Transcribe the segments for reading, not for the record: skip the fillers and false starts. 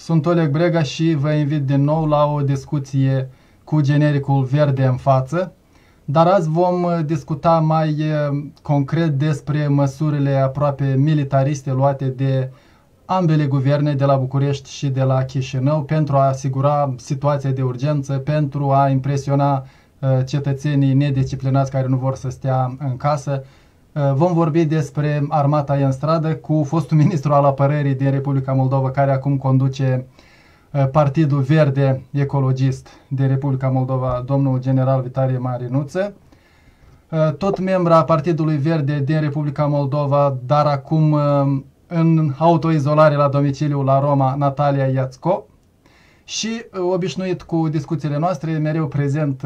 sunt Oleg Brega și vă invit din nou la o discuție cu genericul verde în față. Dar azi vom discuta mai concret despre măsurile aproape militariste luate de ambele guverne, de la București și de la Chișinău, pentru a asigura situația de urgență, pentru a impresiona cetățenii nedisciplinați care nu vor să stea în casă. Vom vorbi despre armata în stradă cu fostul ministru al apărării din Republica Moldova, care acum conduce Partidul Verde Ecologist din Republica Moldova, domnul general Vitalie Marinuță, tot membru a Partidului Verde din Republica Moldova, dar acum în autoizolare la domiciliu la Roma, Natalia Iațco, și obișnuit cu discuțiile noastre, mereu prezent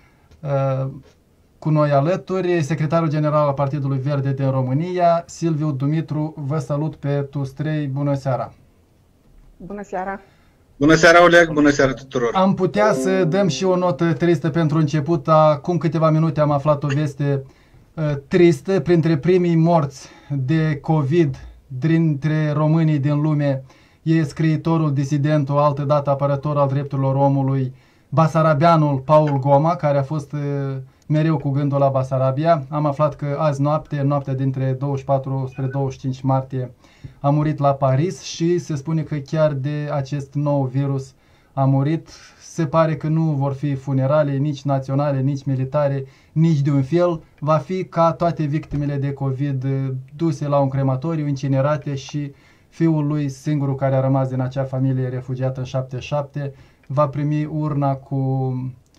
cu noi alături, secretarul general al Partidului Verde din România, Silviu Dumitru. Vă salut pe toți trei, bună seara! Bună seara! Bună seara, Oleg, bună seara tuturor! Am putea să dăm și o notă tristă pentru început. Acum câteva minute am aflat o veste tristă. Printre primii morți de COVID dintre românii din lume e scriitorul, disidentul, altădată apărător al drepturilor omului, basarabianul Paul Goma, care a fost mereu cu gândul la Basarabia. Am aflat că azi noaptea dintre 24 spre 25 martie, a murit la Paris și se spune că chiar de acest nou virus a murit. Se pare că nu vor fi funerale, nici naționale, nici militare, nici de un fel. Va fi ca toate victimele de COVID duse la un crematoriu, incinerate, și fiul lui, singurul care a rămas din acea familie refugiată în 77, va primi urna cu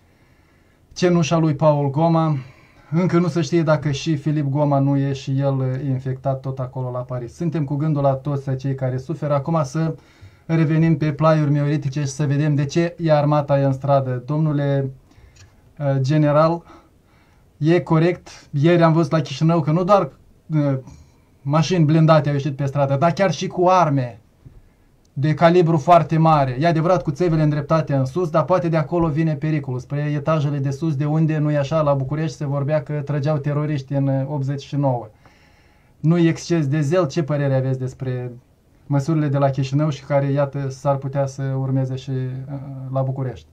cenușa lui Paul Goma. Încă nu se știe dacă și Filip Goma nu e și el infectat tot acolo la Paris. Suntem cu gândul la toți cei care suferă. Acum să revenim pe plaiuri meteoritice și să vedem de ce e armata în stradă. Domnule general, e corect? Ieri am văzut la Chișinău că nu doar mașini blindate au ieșit pe stradă, dar chiar și cu arme de calibru foarte mare. E adevărat, cu țevile îndreptate în sus, dar poate de acolo vine pericolul, spre etajele de sus, de unde, nu-i așa, la București se vorbea că trăgeau teroriști în 89. Nu-i exces de zel? Ce părere aveți despre măsurile de la Chișinău și care, iată, s-ar putea să urmeze și la București?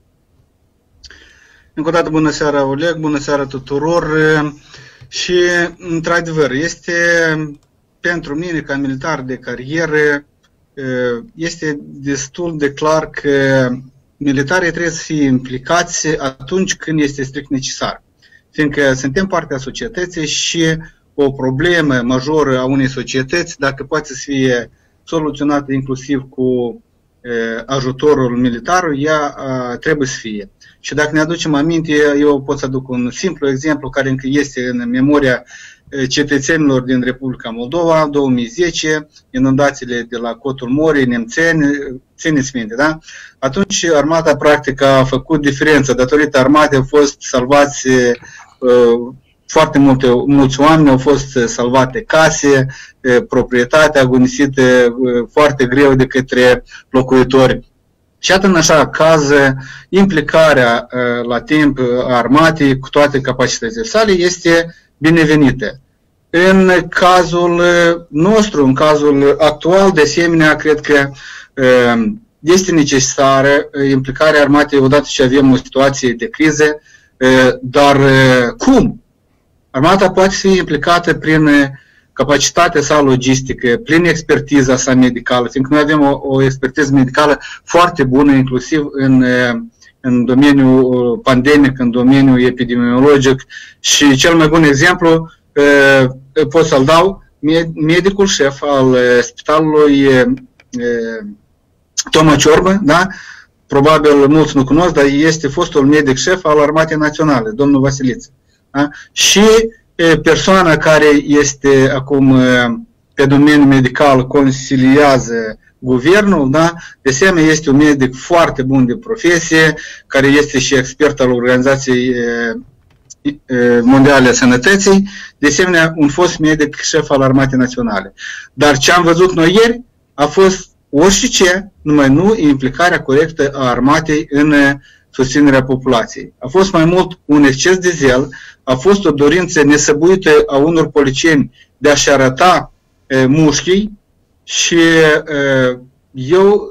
Încă o dată, bună seara, Oleg, bună seara tuturor. Și, într-adevăr, este pentru mine, ca militar de carieră, este destul de clar că militarii trebuie să fie implicați atunci când este strict necesar. Fiindcă suntem partea societății și o problemă majoră a unei societăți, dacă poate să fie soluționată inclusiv cu ajutorul militar, ea trebuie să fie. Și dacă ne aducem aminte, eu pot să aduc un simplu exemplu care încă este în memoria cetățenilor din Republica Moldova, 2010, inundațiile de la Cotul Morii, Nemțeni, țineți minte, da? Atunci armata practic a făcut diferență. Datorită armatei au fost salvați foarte mulți oameni, au fost salvate case, proprietate agonisită foarte greu de către locuitori. Și atât în așa caz, implicarea la timp a armatei cu toate capacitățile sale este binevenită. În cazul nostru, în cazul actual, de asemenea, cred că este necesară implicarea armatei odată ce avem o situație de criză, dar cum? Armata poate fi implicată prin capacitatea sa logistică, prin expertiza sa medicală, fiindcă noi avem o expertiză medicală foarte bună, inclusiv în domeniul pandemic, în domeniul epidemiologic. Și cel mai bun exemplu pot să-l dau, medicul șef al spitalului Toma Ciorbă, da? Probabil mulți nu cunosc, dar este fostul medic șef al Armatei Naționale, domnul Vasiliță. Da? Și persoana care este acum pe domeniul medical consiliază guvernul, da? De asemenea este un medic foarte bun de profesie, care este și expert al Organizației Mondiale a Sănătății, de asemenea un fost medic șef al Armatei Naționale. Dar ce am văzut noi ieri a fost orice, numai nu implicarea corectă a armatei în susținerea populației. A fost mai mult un exces de zel, a fost o dorință nesăbuită a unor policieni de a-și arăta mușchii și eu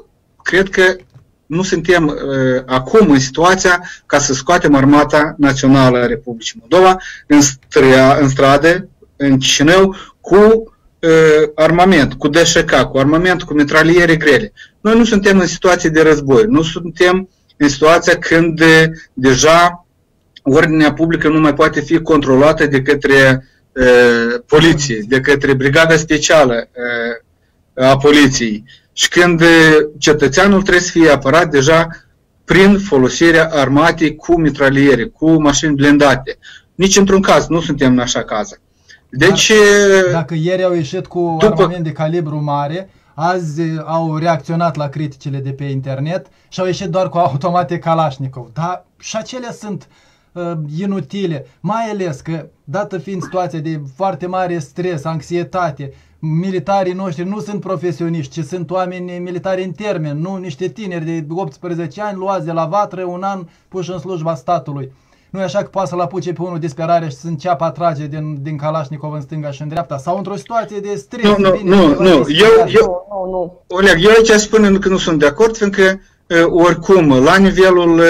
cred că nu suntem acum în situația ca să scoatem Armata Națională a Republicii Moldova în stradă, în Chișinău, cu armament, cu DSK, cu armament, cu mitraliere grele. Noi nu suntem în situație de război, nu suntem în situația când deja ordinea publică nu mai poate fi controlată de către poliție, de către brigada specială a poliției și când cetățeanul trebuie să fie apărat deja prin folosirea armatei cu mitraliere, cu mașini blindate. Nici într-un caz, nu suntem în așa caz. Deci, dacă ieri au ieșit cu armament de calibru mare, azi au reacționat la criticile de pe internet și au ieșit doar cu automate Kalashnikov. Dar și acelea sunt inutile, mai ales că, dată fiind situația de foarte mare stres, anxietate, militarii noștri nu sunt profesioniști, ci sunt oameni militari în termen, nu niște tineri de 18 ani luați de la vatră, un an puși în slujba statului. Nu e așa că poate să-l apuce pe unul disperare și să înceapă a trage din Kalashnikov în stânga și în dreapta? Sau într-o situație de stres? Nu. Oleg, eu aici spun că nu sunt de acord, fiindcă oricum, la nivelul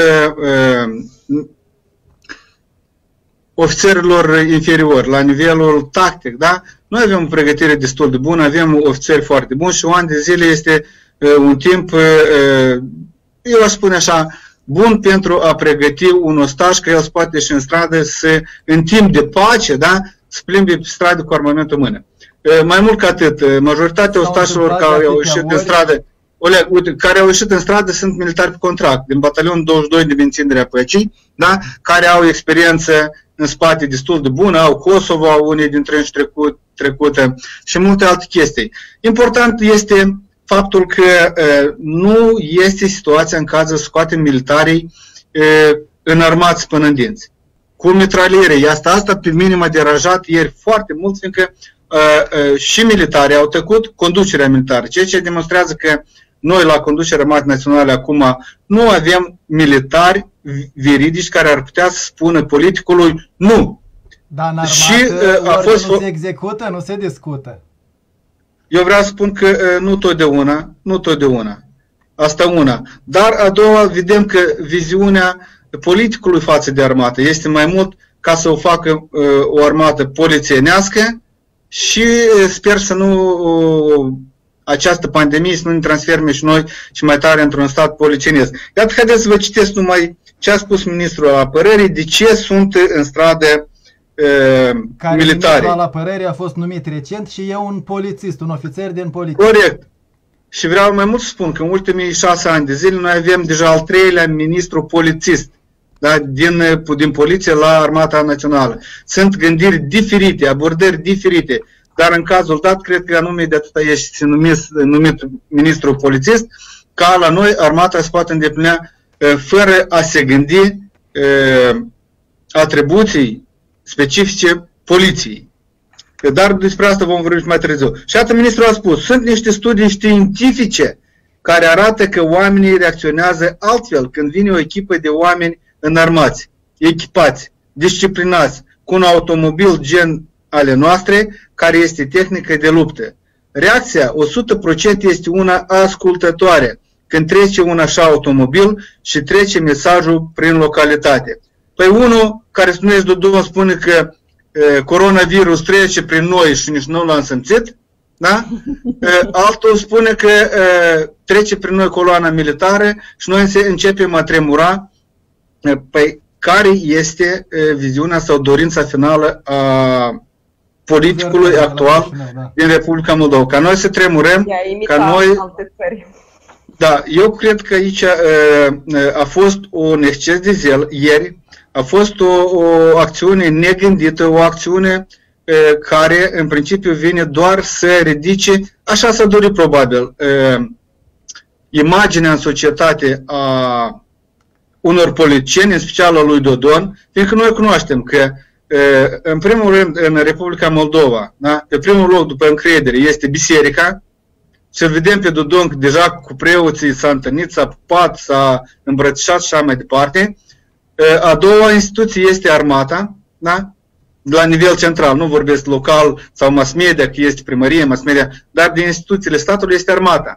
ofițerilor inferiori, la nivelul tactic, da? Noi avem o pregătire destul de bună, avem ofițeri foarte buni și un an de zile este un timp, eu aș spune așa, bun pentru a pregăti un ostaș că el se poate și în stradă în timp de pace, da? Să plimbe pe stradă cu armamentul în mână. Mai mult ca atât, majoritatea ostașilor care au ieșit în stradă, care au ieșit în stradă sunt militari pe contract, din batalionul 22 de menținere a păcii, da? Care au experiență în spate destul de bună, au Kosovo, au unii dintre ei trecute și multe alte chestii. Important este faptul că nu este situația în care să scoatem militarii înarmați până în dinți. Cu mitraliere. Asta pe mine m-a deranjat ieri foarte mult, fiindcă și militarii au tăcut, conducerea militară, ceea ce demonstrează că noi la conducerea Armatei Naționale acum nu avem militari veridici care ar putea să spună politicului nu. Dar în armată nu se execută, nu se discută. Eu vreau să spun că nu totdeauna. Asta una. Dar a doua, vedem că viziunea politicului față de armată este mai mult ca să o facă o armată polițienească și sper să această pandemie să nu ne transforme și noi și mai tare într-un stat polițienesc. Iată, haideți să vă citesc numai ce a spus ministrul apărării, de ce sunt în stradă militari. Ministrul apărării a fost numit recent și e un polițist, un ofițer din poliție. Corect. Și vreau mai mult să spun că în ultimii 6 ani de zile noi avem deja al 3-lea ministru polițist, da, din poliție la Armata Națională. Sunt gândiri diferite, abordări diferite, dar în cazul dat, cred că anume de atâta este numit ministru polițist, ca la noi armata se poate îndeplinea fără a se gândi atribuții specifice poliției. Dar despre asta vom vorbi mai târziu. Și atât ministrul a spus, sunt niște studii științifice care arată că oamenii reacționează altfel când vine o echipă de oameni înarmați, echipați, disciplinați, cu un automobil gen ale noastre, care este tehnică de luptă. Reacția 100% este una ascultătoare când trece un așa automobil și trece mesajul prin localitate. Păi unul care se numește Dodon spune că coronavirus trece prin noi și nici nu l-am simțit, da? Altul spune că trece prin noi coloana militară și noi începem a tremura. Păi care este viziunea sau dorința finală a politicului actual din Republica Moldova? Ca noi să tremurăm, ca noi... Da, eu cred că aici a fost un exces de zel ieri, a fost o acțiune negândită, o acțiune care în principiu vine doar să ridice, așa s-a dorit probabil, imaginea în societate a unor politicieni, în special a lui Dodon, fiindcă noi cunoaștem că în primul rând în Republica Moldova, da, pe primul loc după încredere este biserica, și vedem pe Dodon că deja cu preoții s-a întâlnit, s-a pupat, s-a îmbrățișat și așa mai departe. A doua instituție este armata, da? La nivel central, nu vorbesc local sau mass media, că este primărie, mass media, dar din instituțiile statului este armata.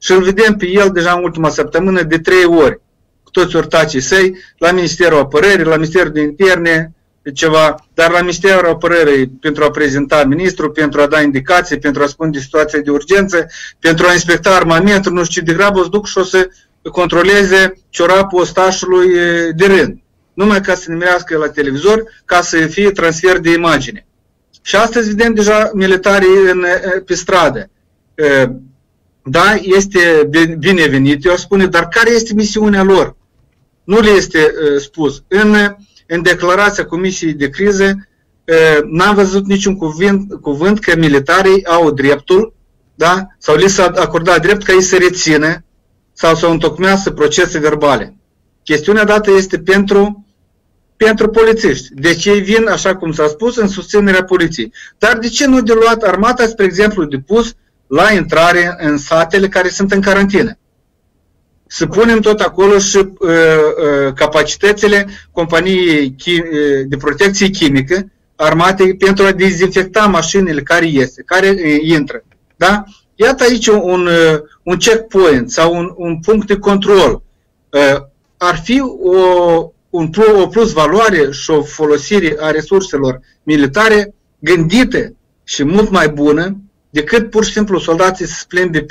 și îl vedem pe el deja în ultima săptămână de 3 ori, cu toți ortacii săi, la Ministerul Apărării, la Ministerul de Interne, ceva, dar la Ministerul Apărării pentru a prezenta ministrul, pentru a da indicații, pentru a spune de situația de urgență, pentru a inspecta armamentul, nu știu ce, degrabă o să duc și o să controleze ciorapul ostașului de rând. Numai ca să nimerească la televizor, ca să fie transfer de imagine. Și astăzi vedem deja militarii pe stradă. Da, este binevenit, eu aș spune, dar care este misiunea lor? Nu le este spus. În declarația Comisiei de Criză n-am văzut niciun cuvânt că militarii au dreptul, da? Sau li s-a acordat drept ca ei să rețină sau să întocmească procese verbale. Chestiunea dată este pentru polițiști. Deci ei vin, așa cum s-a spus, în susținerea poliției. Dar de ce nu de luat armata, spre exemplu, de pus la intrare în satele care sunt în carantină? Să punem tot acolo și capacitățile companiei de protecție chimică armatei pentru a dezinfecta mașinile care intră. Da? Iată aici un checkpoint sau un punct de control. Ar fi o plus valoare și o folosire a resurselor militare gândite și mult mai bună decât pur și simplu soldații să se plimbe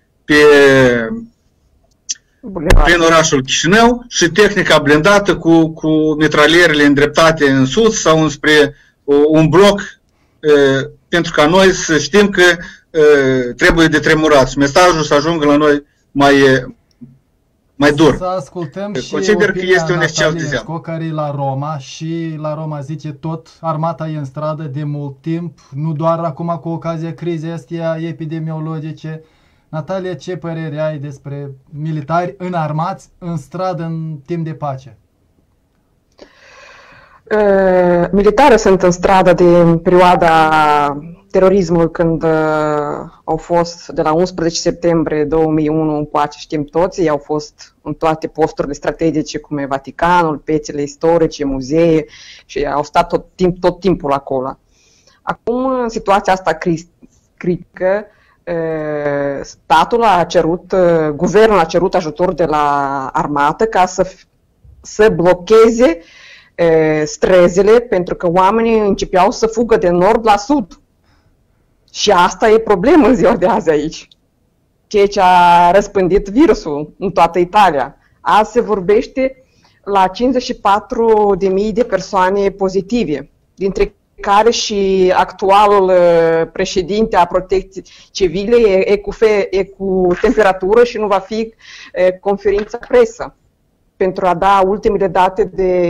prin orașul Chișinău și tehnica blindată cu mitralierele îndreptate în sus sau înspre un bloc, pentru ca noi să știm că trebuie de tremurat și mesajul să ajungă la noi mai dur. Să ascultăm și consider că opinia este un exces de zeamă. care e la Roma și la Roma zice tot, armata e în stradă de mult timp, nu doar acum cu ocazia crizei astea epidemiologice. Natalia, ce părere ai despre militari înarmați în stradă în timp de pace? Militarii sunt în stradă din perioada terorismului, când au fost de la 11 septembrie 2001 încoace, știm toți, ei au fost în toate posturile strategice, cum e Vaticanul, pețele istorice, muzee, și au stat tot timpul acolo. Acum, în situația asta critică, statul a cerut, guvernul a cerut ajutor de la armată ca să blocheze străzile, pentru că oamenii începeau să fugă de nord la sud. Și asta e problemă în ziua de azi aici. Ceea ce a răspândit virusul în toată Italia. Azi se vorbește la 54.000 de persoane pozitive, dintre care și actualul președinte a Protecției Civile e cu temperatură și nu va fi conferința presă pentru a da ultimele date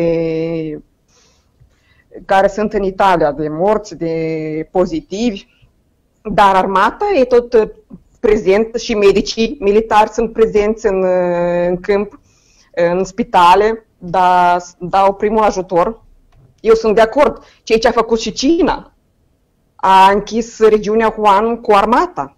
care sunt în Italia, de morți, de pozitivi. Dar armata e tot prezentă și medicii militari sunt prezenți în câmp, în spitale, dau primul ajutor. Eu sunt de acord. Ceea ce a făcut și China. A închis regiunea Wuhan cu armata.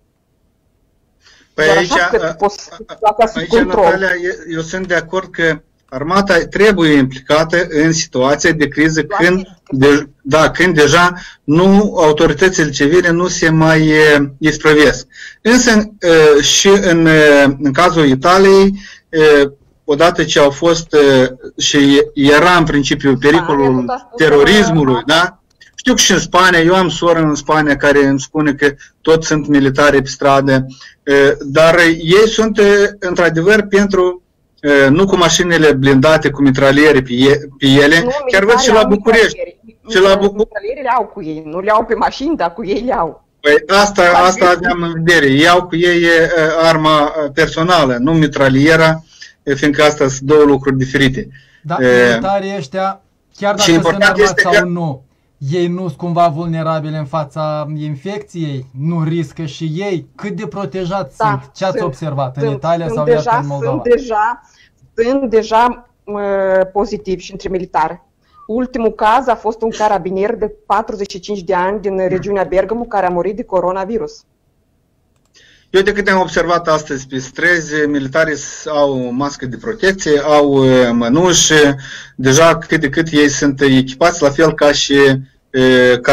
Păi aici, Natalia, eu sunt de acord că armata trebuie implicată în situația de criză când deja autoritățile civile nu se mai isprăvesc. Însă și în cazul Italiei, odată ce au fost și era în principiu pericolul terorismului, da? Știu că și în Spania, eu am soră în Spania care îmi spune că toți sunt militari pe stradă, dar ei sunt într-adevăr pentru, nu cu mașinile blindate, cu mitraliere pe ele, chiar văd și la București. Mitralierele au cu ei, nu le au pe mașini, dar cu ei le au. Păi asta aveam în vedere, ei au cu ei arma personală, nu mitraliera, fiindcă astea sunt două lucruri diferite. Da, militarii ăștia, chiar dacă sunt armați sau nu, ei nu sunt cumva vulnerabili în fața infecției? Nu riscă și ei? Cât de protejați sunt? Ce ați observat în Italia sau în Moldova? Sunt deja pozitivi și între militari. Ultimul caz a fost un carabinier de 45 de ani din regiunea Bergamo care a murit de coronavirus. Eu de câte am observat astăzi pe străzi, militarii au mască de protecție, au mănuși, deja cât de cât ei sunt echipați, la fel ca și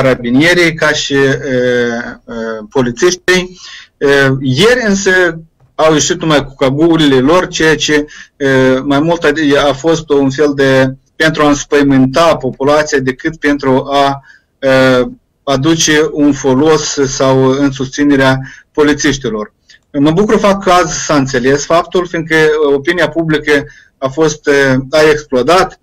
carabinierii, ca și polițiștii. Ieri însă au ieșit numai cu cagulile lor, ceea ce mai mult a fost un fel de pentru a înspăimânta populația decât pentru a aduce un folos sau în susținerea polițiștilor. Mă bucur fapt că azi s-a înțeles faptul, fiindcă opinia publică a explodat.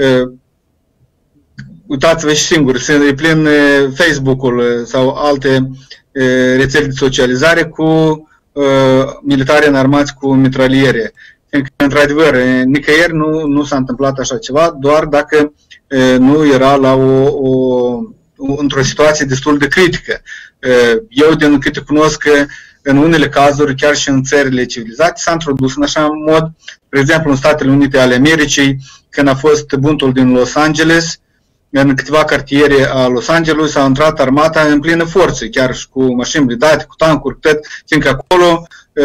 Uitați-vă și singuri, e plin Facebook-ul sau alte rețele de socializare cu militari înarmați cu mitraliere. Fiindcă, într-adevăr, nicăieri nu s-a întâmplat așa ceva, doar dacă nu era într-o situație destul de critică. Eu, din câte cunosc, în unele cazuri, chiar și în țările civilizate, s-a introdus în așa mod, de exemplu, în Statele Unite ale Americii, când a fost buntul din Los Angeles, în câteva cartiere a Los Angeles a intrat armata în plină forță, chiar și cu mașini blindate, cu tancuri, fiindcă acolo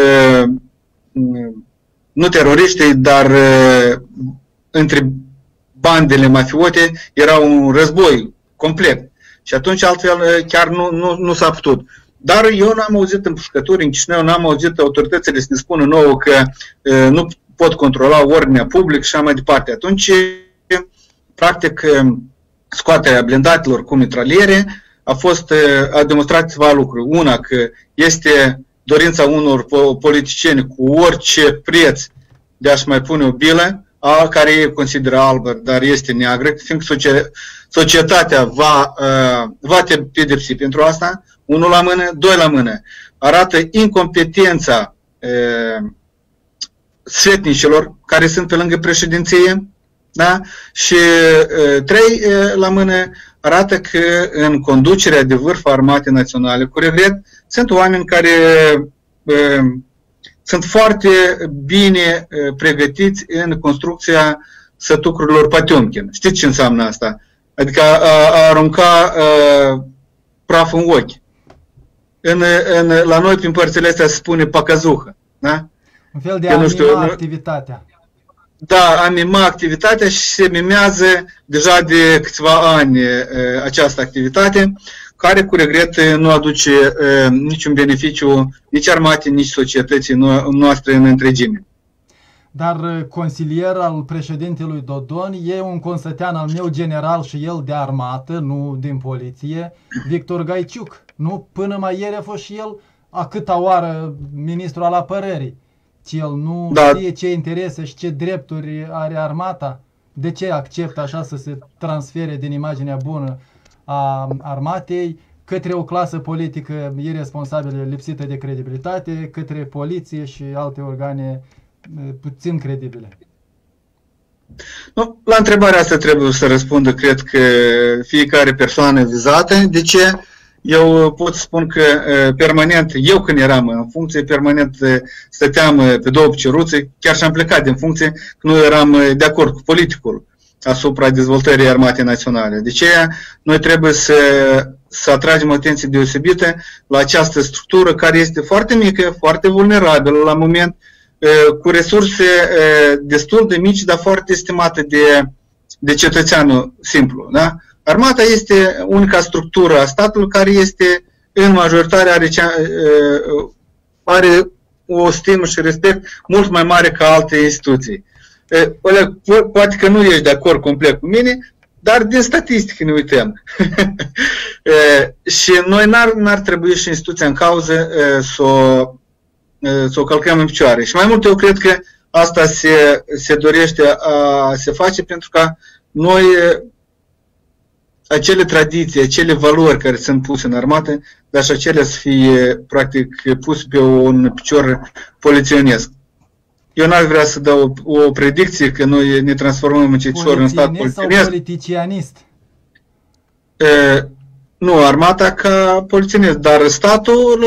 nu teroriștii, dar între bandele mafiote era un război complet. Și atunci altfel chiar nu s-a putut. Dar eu n-am auzit împușcături în Chișinău, n-am auzit autoritățile să ne spună nouă că nu pot controla ordinea publică și așa mai departe. Atunci, practic, scoaterea blindatelor cu mitraliere a demonstrat câteva lucruri. Una, că este dorința unor politicieni cu orice preț de a-și mai pune o bilă, care ei consideră albă, dar este neagră, fiindcă societatea va te pedepsi pentru asta, unul la mână, doi la mână. Arată incompetența sfetnicilor care sunt pe lângă președinție, da? Și trei la mână, arată că în conducerea de vârf a Armatei Naționale, cu regret, sunt oameni care sunt foarte bine pregătiți în construcția sătucurilor Patiomkin. Știți ce înseamnă asta? Adică a arunca praf în ochi. La noi, prin părțile astea, se spune pacazuhă. Da? Un fel de a mima activitatea. Da, a mima activitatea și se mimează deja de câțiva ani această activitate, care cu regret nu aduce niciun beneficiu nici armatei, nici societății noastre în întregime. Dar consilier al președintelui Dodon e un consătean al meu, general și el de armată, nu din poliție, Victor Gaiciuc. Nu? Până mai ieri a fost și el a câta oară ministru al apărării. El nu știe ce interese și ce drepturi are armata. De ce acceptă așa să se transfere din imaginea bună a armatei către o clasă politică irresponsabilă, lipsită de credibilitate, către poliție și alte organe puțin credibile? Nu, la întrebarea asta trebuie să răspundă, cred că fiecare persoană vizată. De ce? Eu pot spun că permanent, eu când eram în funcție, permanent stăteam pe două picioruțe, chiar și am plecat din funcție, că nu eram de acord cu politicul asupra dezvoltării Armatei Naționale. De aceea, noi trebuie să atragem atenție deosebită la această structură care este foarte mică, foarte vulnerabilă la moment, cu resurse destul de mici, dar foarte estimate de cetățeanul simplu. Da? Armata este unica structură a statului care este, în majoritate, are o stimă și respect mult mai mare ca alte instituții. Poate că nu ești de acord complet cu mine, dar din statistică ne uităm. Și noi n-ar trebui și instituția în cauză să o călcăm în picioare. Și mai mult eu cred că asta se dorește a se face pentru ca noi acele tradiții, acele valori care sunt puse în armată, dar și acelea să fie practic puse pe un picior poliționesc. Eu n-aș vrea să dau o predicție că noi ne transformăm încetișor în stat poliționesc. Sau politicianist? Nu, armata ca poliționist, dar statul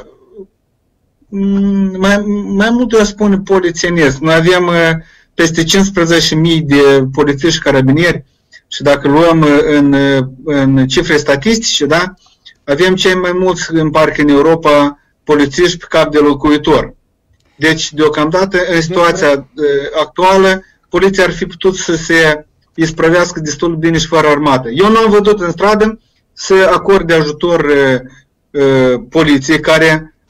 mai mult eu spun polițienesc. Noi avem peste 15.000 de polițiști carabinieri și dacă luăm în cifre statistice, da, avem cei mai mulți în parcă în Europa polițiști pe cap de locuitor. Deci, deocamdată, în situația actuală, poliția ar fi putut să se isprăvească destul de bine și fără armată. Eu nu am văzut în stradă să acorde ajutor poliției care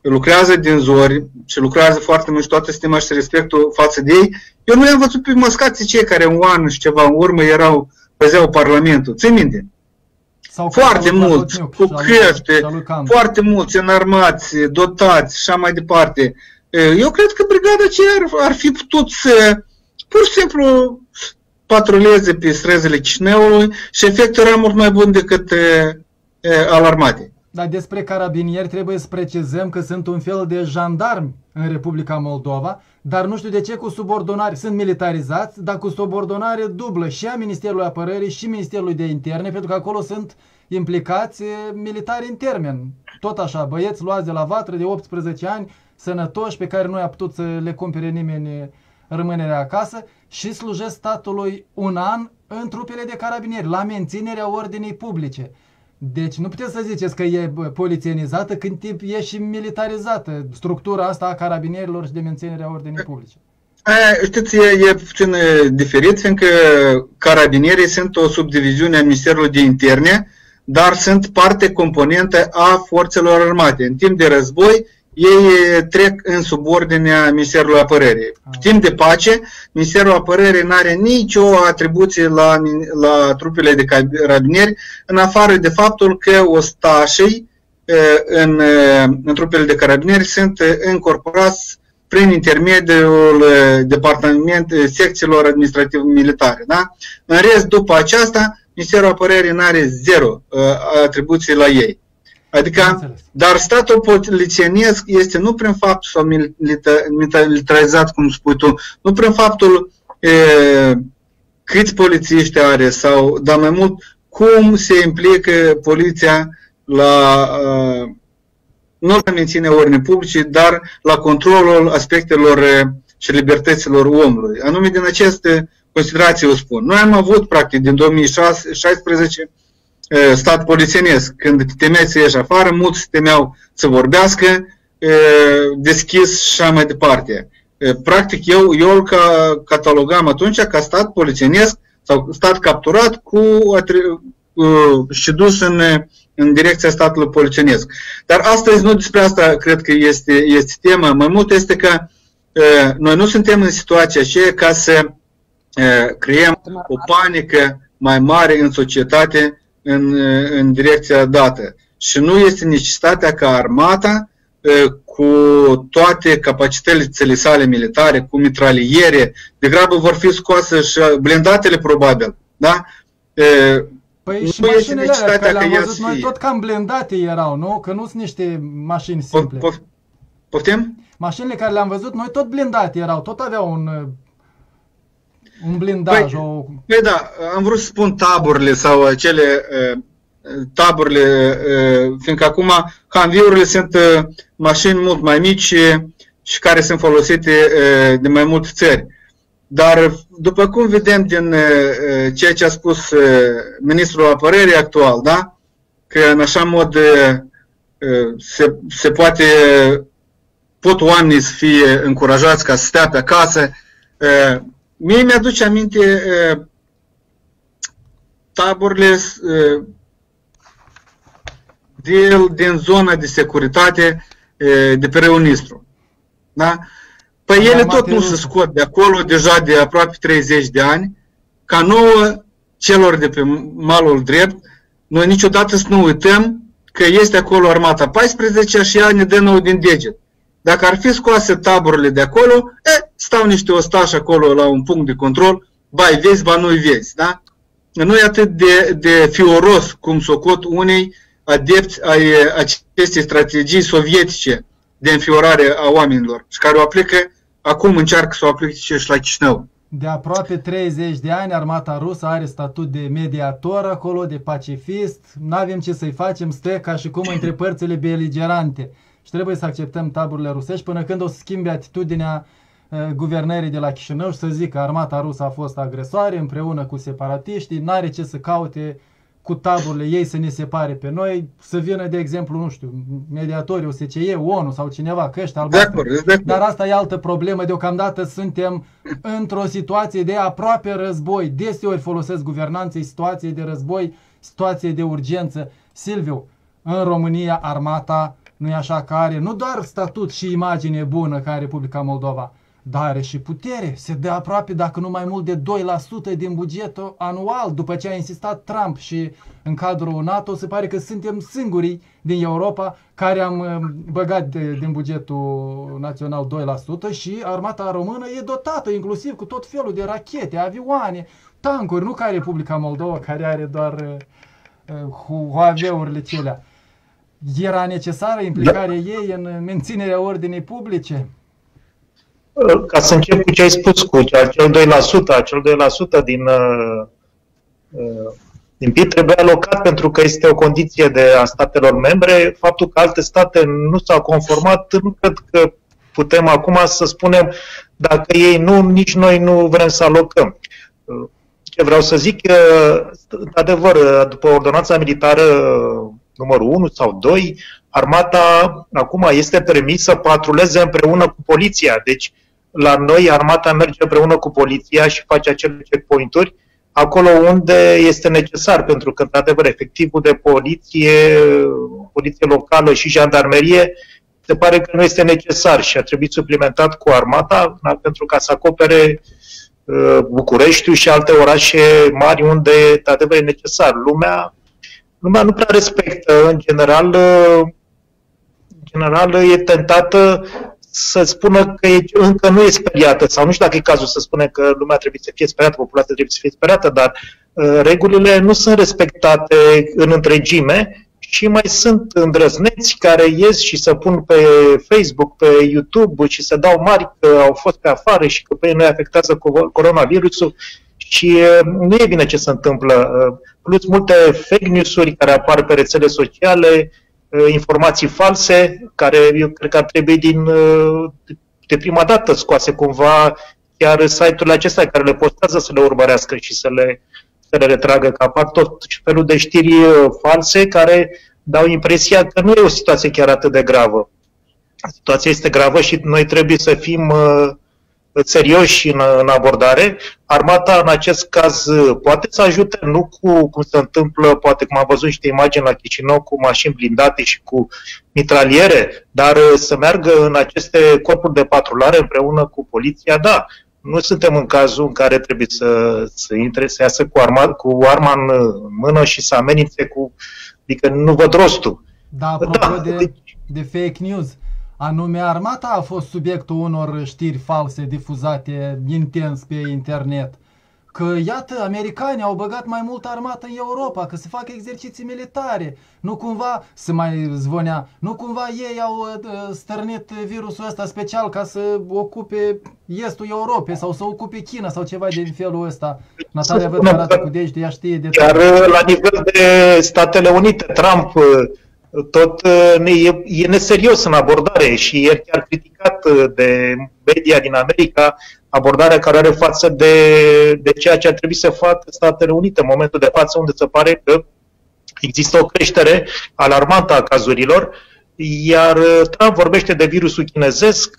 lucrează din zori și lucrează foarte mult și toată stima și respectul față de ei. Eu nu i-am văzut pe măscații cei care un an și ceva în urmă păzeau Parlamentul. Ții minte? Foarte mulți, cu crește, foarte mulți înarmați, dotați și așa mai departe. Eu cred că brigada aceea ar fi putut să pur și simplu patruleze pe străzile Chișinăului și efectul era mult mai bun decât al armatei. Dar despre carabinieri trebuie să precizăm că sunt un fel de jandarmi în Republica Moldova, dar nu știu de ce cu subordonare, sunt militarizați, dar cu subordonare dublă și a Ministerului Apărării și Ministerului de Interne, pentru că acolo sunt implicați militari în termen. Tot așa, băieți luați de la vatră de 18 ani, sănătoși, pe care nu i-a putut să le cumpere nimeni rămânerea acasă și slujesc statului un an în trupele de carabinieri, la menținerea ordinii publice. Deci nu puteți să ziceți că e polițienizată când e și militarizată structura asta a carabinierilor și de menținerea ordinii publice. Știți, e puțin diferit, fiindcă carabinierii sunt o subdiviziune a Ministerului de Interne, dar sunt parte componentă a forțelor armate. În timp de război, ei trec în subordinea Ministerului Apărării. În timp de pace, Ministerul Apărării nu are nicio atribuție la trupele de carabinieri, în afară de faptul că ostașii în trupele de carabinieri sunt încorporați prin intermediul secțiilor administrative militare. Da? În rest, după aceasta, Ministerul Apărării nu are zero atribuții la ei. Adică, dar statul polițienesc este nu prin faptul sau militarizat, cum spui tu, nu prin faptul câți polițiști are, dar mai mult cum se implică poliția nu la menținerea ordinii publice, dar la controlul aspectelor și libertăților omului. Anume din aceste considerații o spun. Noi am avut, practic, din 2016 stat polițienesc. Când te temeai să ieși afară, mulți se temeau să vorbească deschis și așa mai departe. Practic, eu îl catalogam atunci ca stat polițienesc sau stat capturat și dus în direcția statului polițienesc. Dar astăzi nu despre asta cred că este tema. Mai mult este că noi nu suntem în situația aceea ca să creăm o panică mai mare în societate în direcția dată. Și nu este necesitatea ca armata cu toate capacitățile sale militare, cu mitraliere, degrabă vor fi scoase și blindatele probabil. Da? Păi și mașinile alea, că le-am văzut noi tot cam blindate erau, nu? Că nu sunt niște mașini simple. Poftim? Mașinile care le-am văzut noi tot blindate erau, tot aveau un blindaj. Păi da, am vrut să spun taburile sau acele taburile, fiindcă acum Humvee-urile sunt mașini mult mai mici și care sunt folosite de mai multe țări. Dar după cum vedem din ceea ce a spus ministrul apărării actual, da? Că în așa mod pot oamenii să fie încurajați ca să stea pe acasă. Mie mi-aduce aminte taburile din zona de securitate de pe Râul Nistru. Da? Păi ele tot nu se scot de acolo deja de aproape 30 de ani, ca nouă celor de pe malul drept, noi niciodată să nu uităm că este acolo armata 14 și ea ne dă nou din deget. Dacă ar fi scoase taburile de acolo, stau niște ostași acolo la un punct de control, ba-i vezi, ba nu-i vezi. Da? Nu e atât de fioros cum socot unei adepți ai acestei strategii sovietice de înfiorare a oamenilor și care o aplică, acum încearcă să o aplice și la Chișinău. De aproape 30 de ani armata rusă are statut de mediator acolo, de pacifist, nu avem ce să-i facem, stă ca și cum între părțile beligerante. Și trebuie să acceptăm taburile rusești până când o să schimbe atitudinea guvernării de la Chișinău și să zică că armata rusă a fost agresoare împreună cu separatiștii, n-are ce să caute cu taburile ei să ne separe pe noi, să vină, de exemplu, nu știu, mediatorii OSCE, ONU sau cineva, căști albastră. Dar asta e altă problemă. Deocamdată suntem într-o situație de aproape război. Deseori folosesc guvernanții situație de război, situație de urgență. Silviu, în România armata nu-i așa, că are nu doar statut și imagine bună ca Republica Moldova, dar are și putere. Se dă aproape, dacă nu mai mult de 2% din bugetul anual, după ce a insistat Trump și în cadrul NATO, se pare că suntem singurii din Europa care am băgat din bugetul național 2% și armata română e dotată inclusiv cu tot felul de rachete, avioane, tancuri, nu ca Republica Moldova, care are doar Huawei-urile celea. Era necesară implicarea ei în menținerea ordinii publice? Ca să încep cu ce ai spus, cu acel 2%, din PIB trebuie alocat pentru că este o condiție a statelor membre. Faptul că alte state nu s-au conformat, nu cred că putem acum să spunem dacă ei nu, nici noi nu vrem să alocăm. Ce vreau să zic, într-adevăr, după ordonanța militară numărul 1 sau 2, armata acum este permis să patruleze împreună cu poliția. Deci, la noi, armata merge împreună cu poliția și face acele checkpoint-uri acolo unde este necesar, pentru că, într-adevăr, efectivul de poliție locală și jandarmerie se pare că nu este necesar și a trebuit suplimentat cu armata pentru ca să acopere Bucureștiul și alte orașe mari unde, într-adevăr, e necesar. Lumea nu prea respectă, în general e tentată să spună că încă nu e speriată, sau nu știu dacă e cazul să spune că lumea trebuie să fie speriată, populația trebuie să fie speriată, dar regulile nu sunt respectate în întregime și mai sunt îndrăzneți care ies și se pun pe Facebook, pe YouTube și se dau mari că au fost pe afară și că pe ei nu afectează coronavirusul și nu e bine ce se întâmplă. Plus multe fake news-uri care apar pe rețele sociale, informații false, care eu cred că ar trebui de prima dată scoase cumva chiar site-urile acestea care le postează să le urmărească și să le retragă, că apar tot felul de știri false care dau impresia că nu e o situație chiar atât de gravă. Situația este gravă și noi trebuie să fim serioși în abordare. Armata, în acest caz, poate să ajute, nu cum se întâmplă, poate cum am văzut niște imagini la Chișinău, cu mașini blindate și cu mitraliere, dar să meargă în aceste corpuri de patrulare împreună cu poliția, da. Nu suntem în cazul în care trebuie să intre, să iasă cu arma în mână și să amenințe adică nu văd rostul. Da, apropo de fake news, anume armata a fost subiectul unor știri false difuzate intens pe internet. Că, iată, americanii au băgat mai mult armată în Europa, că se fac exerciții militare. Nu cumva, se mai zvonea, nu cumva ei au stârnit virusul ăsta special ca să ocupe estul Europei sau să ocupe China sau ceva din felul ăsta. Natalia văd că arată cu dește, ea știe de chiar la nivel de Statele Unite, Trump tot e neserios în abordare și e chiar criticat de media din America, abordarea care are față de ceea ce ar trebui să facă Statele Unite în momentul de față, unde se pare că există o creștere alarmantă a cazurilor, iar Trump vorbește de virusul chinezesc,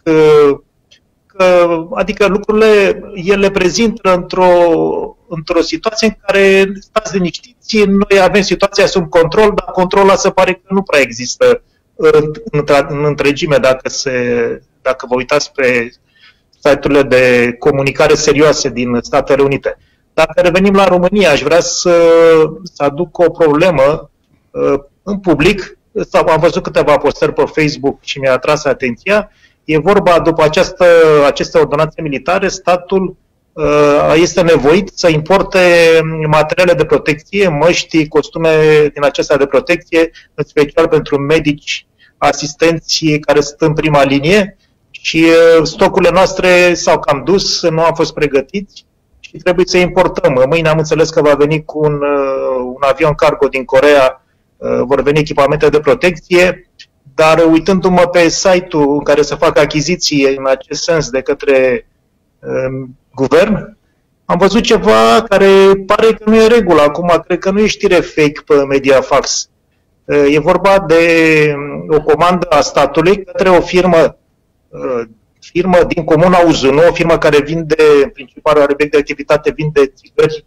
adică lucrurile el le prezintă într-o situație în care stați liniștiți, noi avem situația sub control, dar controlul se pare că nu prea există în întregime dacă vă uitați pe site-urile de comunicare serioase din Statele Unite. Dacă revenim la România, aș vrea să aduc o problemă în public. Am văzut câteva postări pe Facebook și mi-a atras atenția. E vorba, după aceste ordonanțe militare, statul este nevoit să importe materiale de protecție, măști, costume din acestea de protecție, în special pentru medici, asistenți care sunt în prima linie și stocurile noastre s-au cam dus, nu am fost pregătiți și trebuie să importăm. Mâine am înțeles că va veni cu un avion cargo din Coreea, vor veni echipamente de protecție, dar uitându-mă pe site-ul în care se fac achiziții în acest sens de către guvern, am văzut ceva care pare că nu e regulă. Acum, cred că nu e știre fake pe Mediafax. E vorba de o comandă a statului către o firmă din comuna Uzunu, o firmă care vinde, în principal are obiect de activitate, vinde țigări,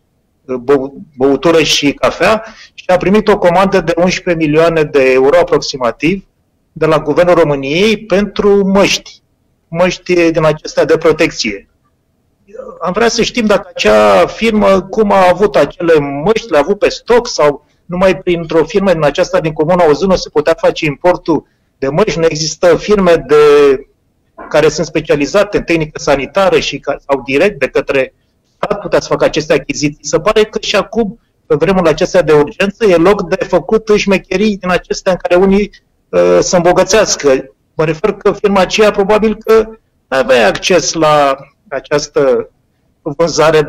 băutură și cafea și a primit o comandă de 11 milioane de euro aproximativ de la Guvernul României pentru măști din acestea de protecție. Am vrea să știm dacă acea firmă, cum a avut acele măști, le-a avut pe stoc sau numai printr-o firmă din aceasta din Comuna Ozână se putea face importul de măști. Nu există firme care sunt specializate în tehnică sanitară sau direct de către stat putea să facă aceste achiziții. Se pare că și acum, în vremurile acestea de urgență, e loc de făcut șmecherii din acestea în care unii să îmbogățească. Mă refer că firma aceea probabil că nu avea acces la această vânzare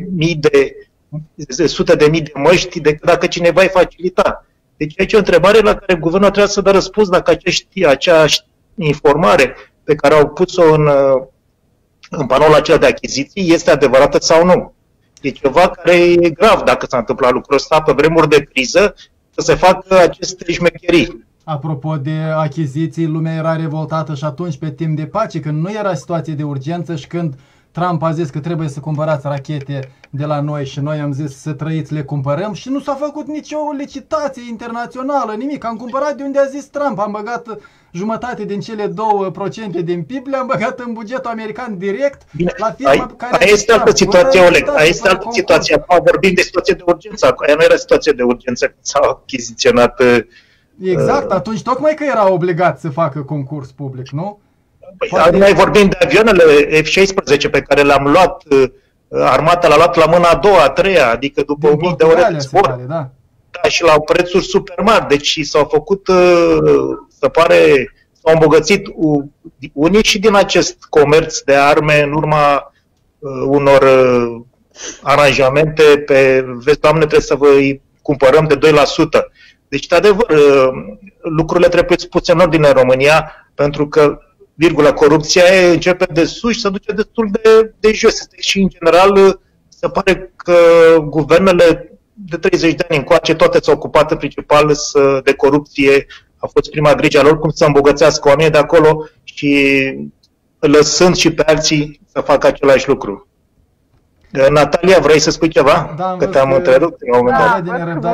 de sute de mii de măști decât dacă cineva îi facilita. Deci aici e o întrebare la care guvernul trebuie să dă răspuns dacă acea informare pe care au pus-o în panoul acela de achiziții este adevărată sau nu. E ceva care e grav dacă s-a întâmplat lucrul ăsta pe vremuri de criză, să se facă aceste șmecherii. Apropo de achiziții, lumea era revoltată și atunci pe timp de pace, când nu era situație de urgență și când Trump a zis că trebuie să cumpărați rachete de la noi și noi am zis să trăiți, le cumpărăm și nu s-a făcut nicio licitație internațională, nimic. Am cumpărat de unde a zis Trump, am băgat jumătate din cele 2% din PIB, le-am băgat în bugetul american direct. Bine, la firma care aia este altă situație, Oleg. Aia este altă situație. Acum vorbim de situație de urgență. Aia nu era situație de urgență când s-a achiziționat. Exact, atunci tocmai că era obligat să facă concurs public, nu? Noi vorbim de avioanele F-16 pe care le-am luat, armata l-a luat la mâna a doua, a treia, adică după 1000 de ore de zbor. Da, și la prețuri super mari. Deci s-au făcut, se pare, s-au îmbogățit unii și din acest comerț de arme în urma unor aranjamente pe, vezi, Doamne, trebuie să vă cumpărăm de 2%. Deci, de adevăr, lucrurile trebuie spuse în ordine în România, pentru că corupția începe de sus și se duce destul de jos. Și, în general, se pare că guvernele de 30 de ani încoace toate s-au ocupat în principal de corupție. A fost prima grijă lor cum să îmbogățească oamenii de acolo și lăsând și pe alții să facă același lucru. Natalia, vrei să spui ceva? Da, că te-am întrerupt în momentul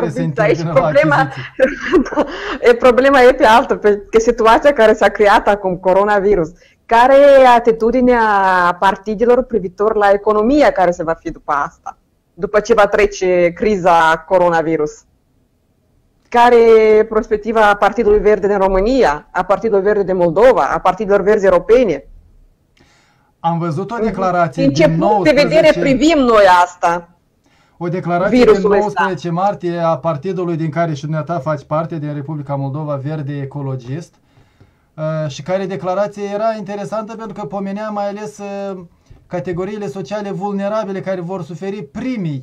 Problema e pe altă, că situația care s-a creat acum, coronavirus. Care e atitudinea partidelor privitor la economia care se va fi după asta? După ce va trece criza coronavirus? Care e perspectiva Partidului Verde din România, a Partidului Verde din Moldova, a Partidelor Verzi Europene? Am văzut o declarație din ce punct de vedere privim noi asta? O declarație din 19 martie a partidului din care și dumneata faci parte, din Republica Moldova, Verde Ecologist, și care declarație era interesantă pentru că pomenea mai ales categoriile sociale vulnerabile care vor suferi primii.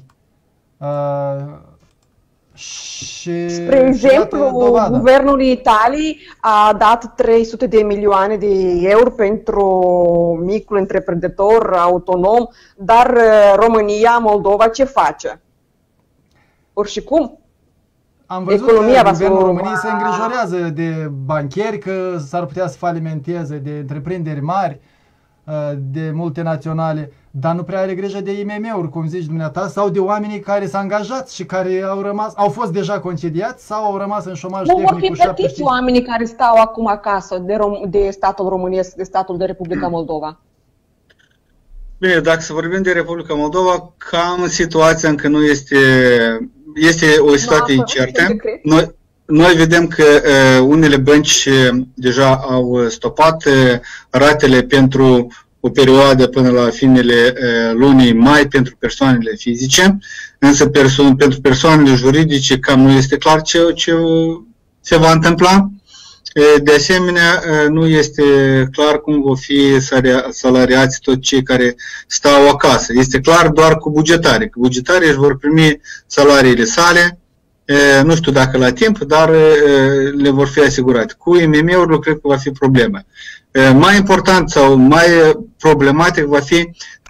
Spre exemplu, guvernul Italiei a dat 300 de milioane de euro pentru micul întreprinzător autonom, dar România, Moldova ce face? Oricum, am văzut că guvernul României se îngrijorează de bancheri, că s-ar putea să falimenteze, de întreprinderi mari, de multinaționale, dar nu prea are grijă de IMM-uri, cum zici dumneata, sau de oamenii care s-au angajat și care au fost deja concediați sau au rămas în șomaj tehnic. Nu vor fi plătiți oamenii care stau acum acasă de statul românesc, de statul de Republica Moldova? Bine, dacă să vorbim de Republica Moldova, cam situația încă nu este o situație incertă. Noi vedem că unele bănci deja au stopat ratele pentru o perioadă până la finele lunii mai pentru persoanele fizice, însă pentru persoanele juridice cam nu este clar ce se va întâmpla. De asemenea, nu este clar cum vor fi salariați toți cei care stau acasă. Este clar doar cu bugetarii, că bugetarii își vor primi salariile sale, nu știu dacă la timp, dar le vor fi asigurate. Cu IMM-urile cred că va fi problemă. Mai important sau mai problematic va fi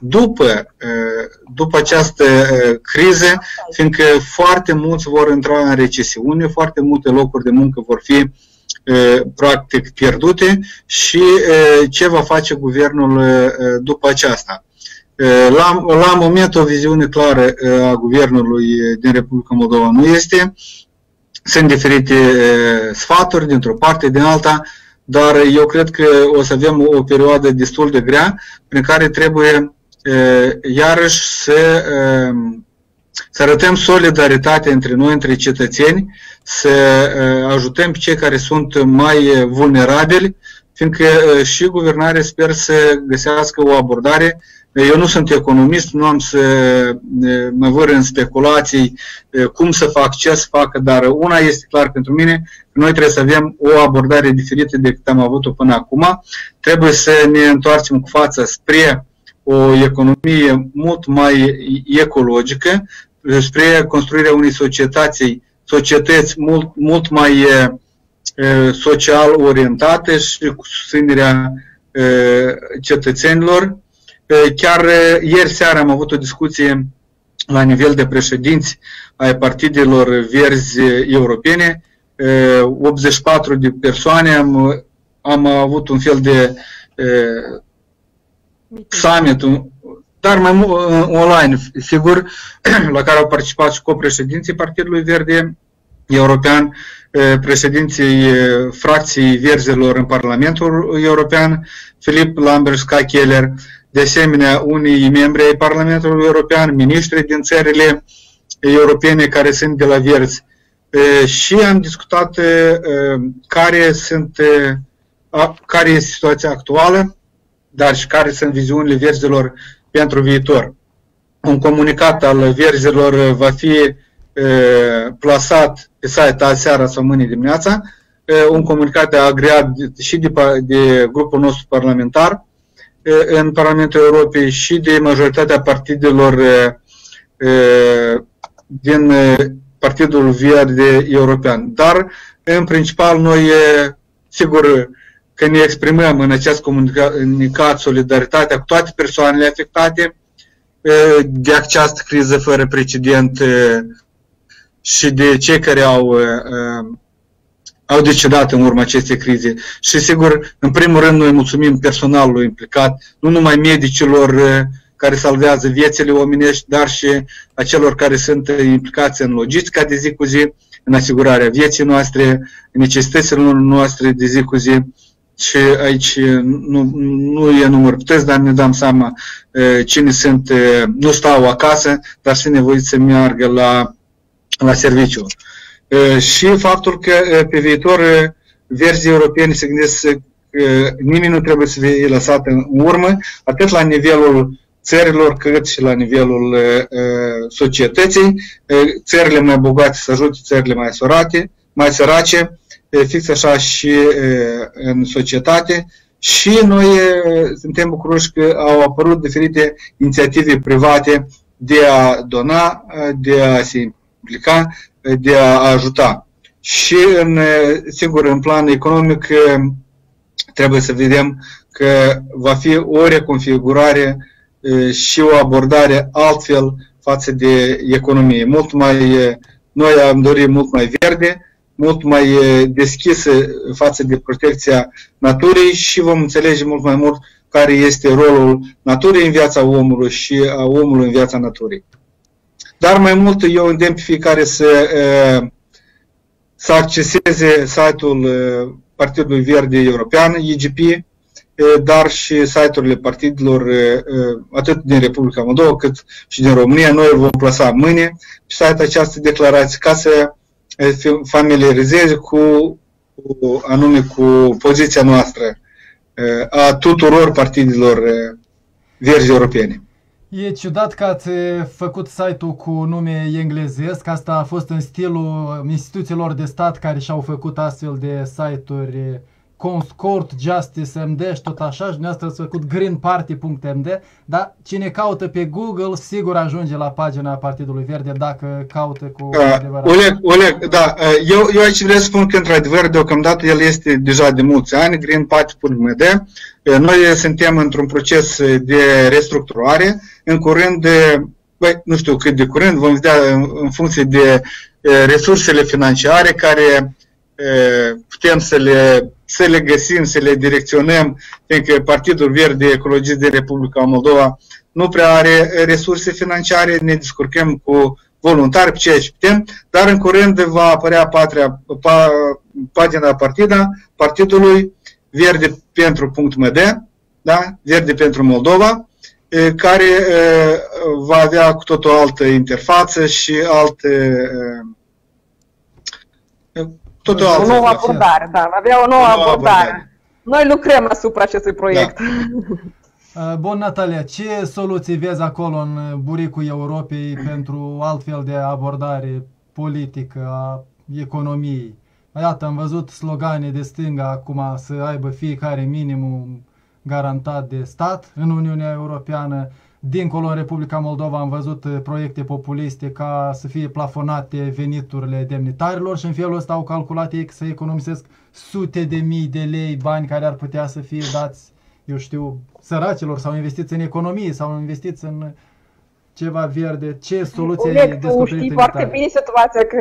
după această criză, fiindcă foarte mulți vor intra în recesiune, foarte multe locuri de muncă vor fi practic pierdute și ce va face guvernul după aceasta. La moment o viziune clară a guvernului din Republica Moldova nu este. Sunt diferite sfaturi dintr-o parte, din alta, dar eu cred că o să avem o perioadă destul de grea, prin care trebuie iarăși să arătăm solidaritate între noi, între cetățeni, să ajutăm pe cei care sunt mai vulnerabili, fiindcă și guvernarea sper să găsească o abordare. Eu nu sunt economist, nu am să mă văr în speculații cum să fac, ce să fac, dar una este clar pentru mine, că noi trebuie să avem o abordare diferită decât am avut-o până acum. Trebuie să ne întoarcem cu fața spre o economie mult mai ecologică, spre construirea unei societăți mult mai social orientate și cu susținerea cetățenilor. Chiar ieri seara am avut o discuție la nivel de președinți ai partidelor verzi europene, 84 de persoane, am avut un fel de summit, dar mai online, sigur, la care au participat și copreședinții Partidului Verde European, președinții fracției verzilor în Parlamentul European, Philippe Lamberts-Keller, de asemenea unii membri ai Parlamentului European, miniștri din țările europene care sunt de la verzi. Și am discutat care este situația actuală, dar și care sunt viziunile verzilor pentru viitor. Un comunicat al verzilor va fi plasat pe site azi seara sau mâine dimineața, un comunicat agreat și de grupul nostru parlamentar în Parlamentul Europei și de majoritatea partidelor din Partidul Verde European. Dar, în principal, noi, sigur, că ne exprimăm în acest comunicat solidaritatea cu toate persoanele afectate de această criză fără precedent și de cei care au decedat în urma acestei crize. Și sigur, în primul rând, noi mulțumim personalului implicat, nu numai medicilor care salvează viețile omenești, dar și a celor care sunt implicați în logistica de zi cu zi, în asigurarea vieții noastre, necesităților noastre de zi cu zi. Și aici nu e număr puteți, dar ne dăm seama cine sunt, nu stau acasă, dar sunt nevoiți să meargă la serviciu. Și faptul că pe viitor verzii europeni se gândesc că nimeni nu trebuie să fie lăsat în urmă, atât la nivelul țărilor cât și la nivelul societății. Țările mai bogate să ajute țările mai sărace, fix așa și în societate. Și noi suntem bucuroși că au apărut diferite inițiative private de a dona, de a se implica, de a ajuta. Și, sigur, în plan economic trebuie să vedem că va fi o reconfigurare și o abordare altfel față de economie. Noi am dorit mult mai verde, mult mai deschisă față de protecția naturii și vom înțelege mult mai mult care este rolul naturii în viața omului și a omului în viața naturii. Dar mai mult eu îndemn pe fiecare să acceseze site-ul Partidului Verde European, IGP, dar și site-urile partidelor atât din Republica Moldova cât și din România. Noi îl vom plasa mâine pe site această declarație ca să familiarizeze cu poziția noastră a tuturor partidelor verzi europene. E ciudat că ați făcut site-ul cu nume englezesc, asta a fost în stilul instituțiilor de stat care și-au făcut astfel de site-uri, Court, Justice, MD și tot așa, și dumneavoastră ați făcut greenparty.md, dar cine caută pe Google sigur ajunge la pagina Partidului Verde dacă caută cu adevărat. Oleg, da, eu aici vreau să spun că într-adevăr deocamdată el este deja de mulți ani, greenparty.md. Noi suntem într-un proces de restructurare, în curând, nu știu cât de curând, vom vedea în funcție de resursele financiare care putem să le găsim, să le direcționăm, fiindcă Partidul Verde Ecologist din Republica Moldova nu prea are resurse financiare, ne descurcăm cu voluntari pe ceea ce putem, dar în curând va apărea pagina partidului Verde pentru .md, da? Verde pentru Moldova, care va avea cu totul o altă interfață și o nouă abordare, da, va avea o nouă abordare. Noi lucrăm asupra acestui proiect. Da. Bun, Natalia, ce soluții vezi acolo în buricul Europei pentru altfel de abordare politică a economiei? Iată, am văzut slogane de stânga acum să aibă fiecare minimum garantat de stat în Uniunea Europeană. Dincolo, în Republica Moldova, am văzut proiecte populiste ca să fie plafonate veniturile demnitarilor și în felul ăsta au calculat ei să economisesc sute de mii de lei, bani care ar putea să fie dați, eu știu, săracilor sau investiți în economie sau investiți în ceva verde. Ce soluție ai descoperit? Tu știi foarte bine situația că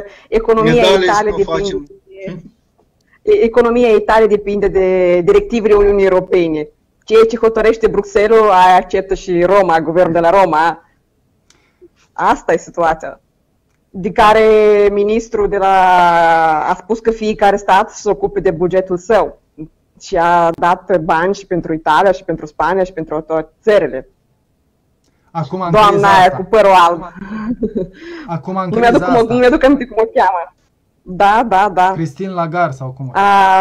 economia Italiei depinde de directivele Uniunii Europene. Ceea ce hotărăște Bruxelles, aia acceptă și Roma, guvernul de la Roma. Asta e situația. De care ministrul a spus că fiecare stat să se ocupe de bugetul său. Și a dat bani și pentru Italia, și pentru Spania, și pentru toate țările. Acum doamna aia cu părul alb. Acum în criza asta. Nu mi-aduc aminte cum o cheamă. Da. Christine Lagarde sau cum?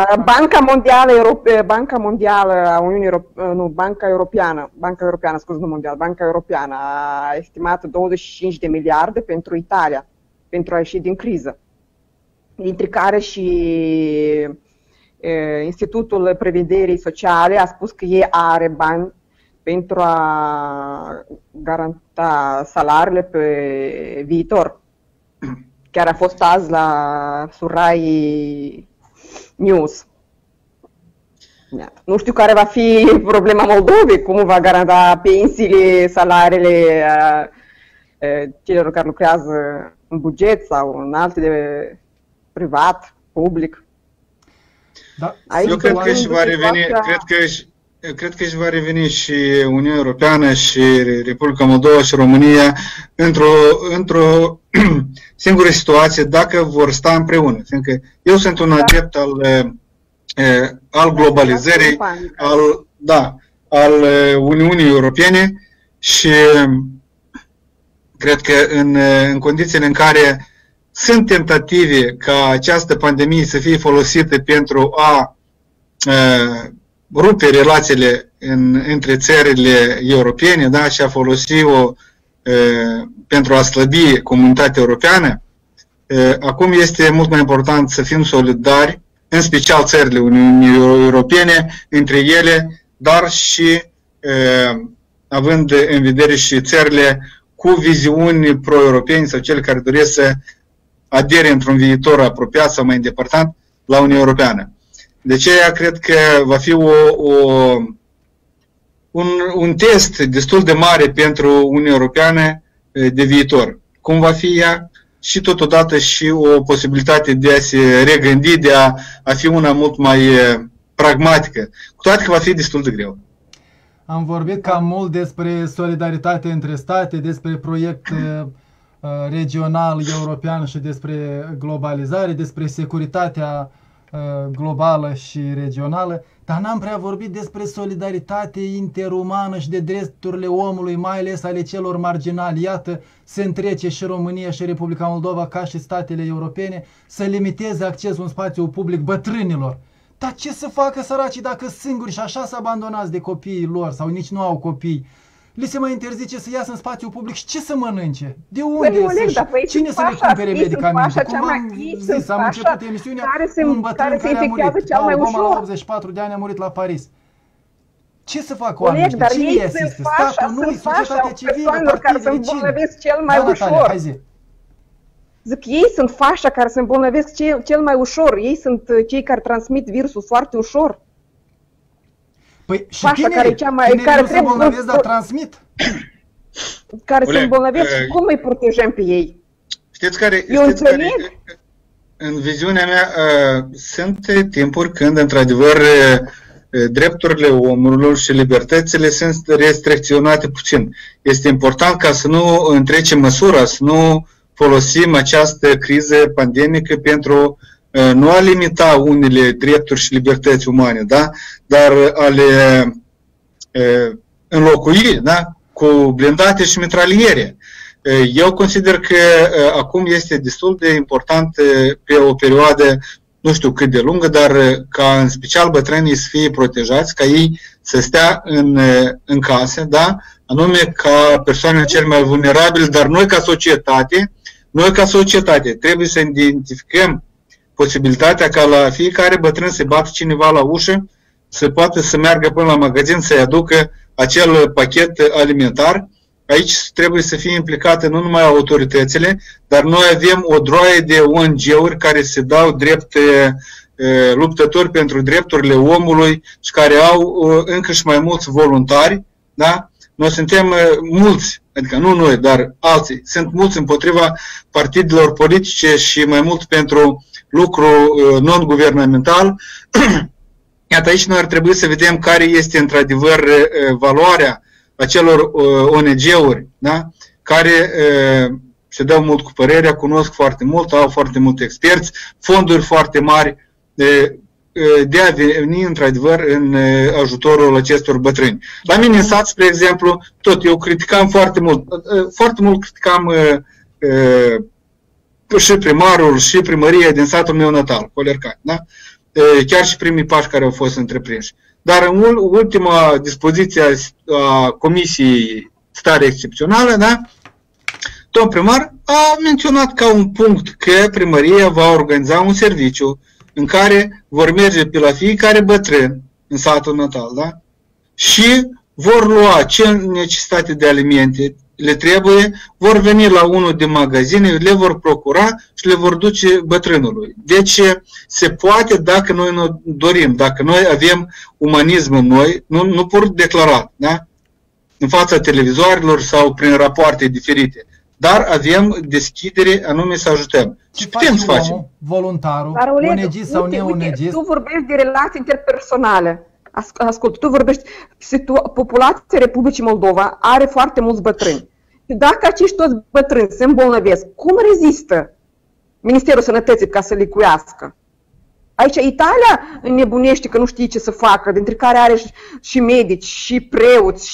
Banca Mondială a Uniunii Europene, nu, Banca Europeană, scuze, nu mondială, Banca Europeană a estimat 25 de miliarde pentru Italia, pentru a ieși din criză. Dintre care și Institutul Prevederii Sociale a spus că ei are bani pentru a garanta salariile pe viitor. Chiar a fost azi la Surai News. Nu știu care va fi problema Moldovei, cum va garanta pensiile, salariile celor care lucrează în buget sau în alte de privat, public. Da. Eu cred că își va reveni, cred că își va reveni și Uniunea Europeană și Republica Moldova și România într-o singură situație dacă vor sta împreună. Fiindcă eu sunt un adept al globalizării, al Uniunii Europene și cred că în condițiile în care sunt tentative ca această pandemie să fie folosită pentru a rupe relațiile între țările europene, da, și a folosi-o pentru a slăbi comunitatea europeană, acum este mult mai important să fim solidari, în special țările Uniunii Europene, între ele, dar și având în vedere și țările cu viziuni pro-europene sau cele care doresc să adere într-un viitor apropiat sau mai îndepărtat la Uniunea Europeană. De aceea cred că va fi un test destul de mare pentru Uniunea Europeană de viitor. Cum va fi ea și totodată și o posibilitate de a se regândi, de a fi una mult mai pragmatică. Cu toate că va fi destul de greu. Am vorbit cam mult despre solidaritate între state, despre proiect regional, european și despre globalizare, despre securitatea globală și regională, dar n-am prea vorbit despre solidaritate interumană și de drepturile omului, mai ales ale celor marginali. Iată, se întrece și România și Republica Moldova, ca și statele europene, să limiteze accesul în spațiul public bătrânilor. Dar ce să facă săracii dacă singuri și așa s-au abandonați de copiii lor sau nici nu au copii? Li se mai interzice să iasă în spațiul public și ce să mănânce? De unde? Cine să le cumpere medicamente? Cum am zis, am început emisiunea, un bătrân care a murit. Obama la 84 de ani a murit la Paris. Ce să facă oamenii ăștia? Cine îi asiste? Statul? Nu, societatea civilă, partidele, cine? Da, Natalia, hai zi. Zic, ei sunt fașa care se îmbolnăvesc cel mai ușor. Ei sunt cei care transmit virusul foarte ușor. Păi și tinerii nu se îmbolnăvesc, dar transmit? Care se îmbolnăvesc și cum îi protejăm pe ei? Știți care, în viziunea mea, sunt timpuri când, într-adevăr, drepturile omului și libertățile sunt restricționate puțin. Este important ca să nu întrecem măsura, să nu folosim această criză pandemică pentru nu a limita unele drepturi și libertăți umane, da? Dar a le înlocui, da? Cu blindate și mitraliere. Eu consider că acum este destul de important pe o perioadă, nu știu cât de lungă, dar ca în special bătrânii să fie protejați, ca ei să stea în case, da? Anume ca persoanele cele mai vulnerabile, dar noi ca societate trebuie să identificăm posibilitatea ca la fiecare bătrân să bată cineva la ușă, să poată să meargă până la magazin să-i aducă acel pachet alimentar. Aici trebuie să fie implicate nu numai autoritățile, dar noi avem o droaie de ONG-uri care se dau drept luptători pentru drepturile omului și care au încă și mai mulți voluntari. Da? Noi suntem mulți, adică nu noi, dar alții, sunt mulți împotriva partidelor politice și mai mult pentru lucru non-guvernamental. Iată, aici noi ar trebui să vedem care este într-adevăr valoarea acelor ONG-uri, da? Care se dau mult cu părerea, cunosc foarte mult, au foarte mulți experți, fonduri foarte mari de a veni într-adevăr în ajutorul acestor bătrâni. La mine în sat, spre exemplu, tot eu criticam foarte mult criticam și primarul și primăria din satul meu natal, Colercani, da? Chiar și primii pași care au fost întreprinși. Dar în ultima dispoziție a Comisiei Stare Excepțională, da, domnul primar a menționat ca un punct că primăria va organiza un serviciu în care vor merge pe la fiecare bătrân în satul natal, da, și vor lua ce necesitate de alimente le trebuie, vor veni la unul din magazine, le vor procura și le vor duce bătrânului. Deci se poate dacă noi ne dorim, dacă noi avem umanism în noi, nu pur declarat, da? În fața televizoarelor sau prin rapoarte diferite, dar avem deschidere anume să ajutăm. Și putem să facem. Voluntarul, onegist sau neonegist. Tu vorbești de relații interpersonale. Ascult, tu vorbești, populația Republicii Moldova are foarte mulți bătrâni. Și dacă acești toți bătrâni se îmbolnăvesc, cum rezistă Ministerul Sănătății ca să licuiască? Aici Italia înnebunește că nu știe ce să facă, dintre care are și medici, și preoți,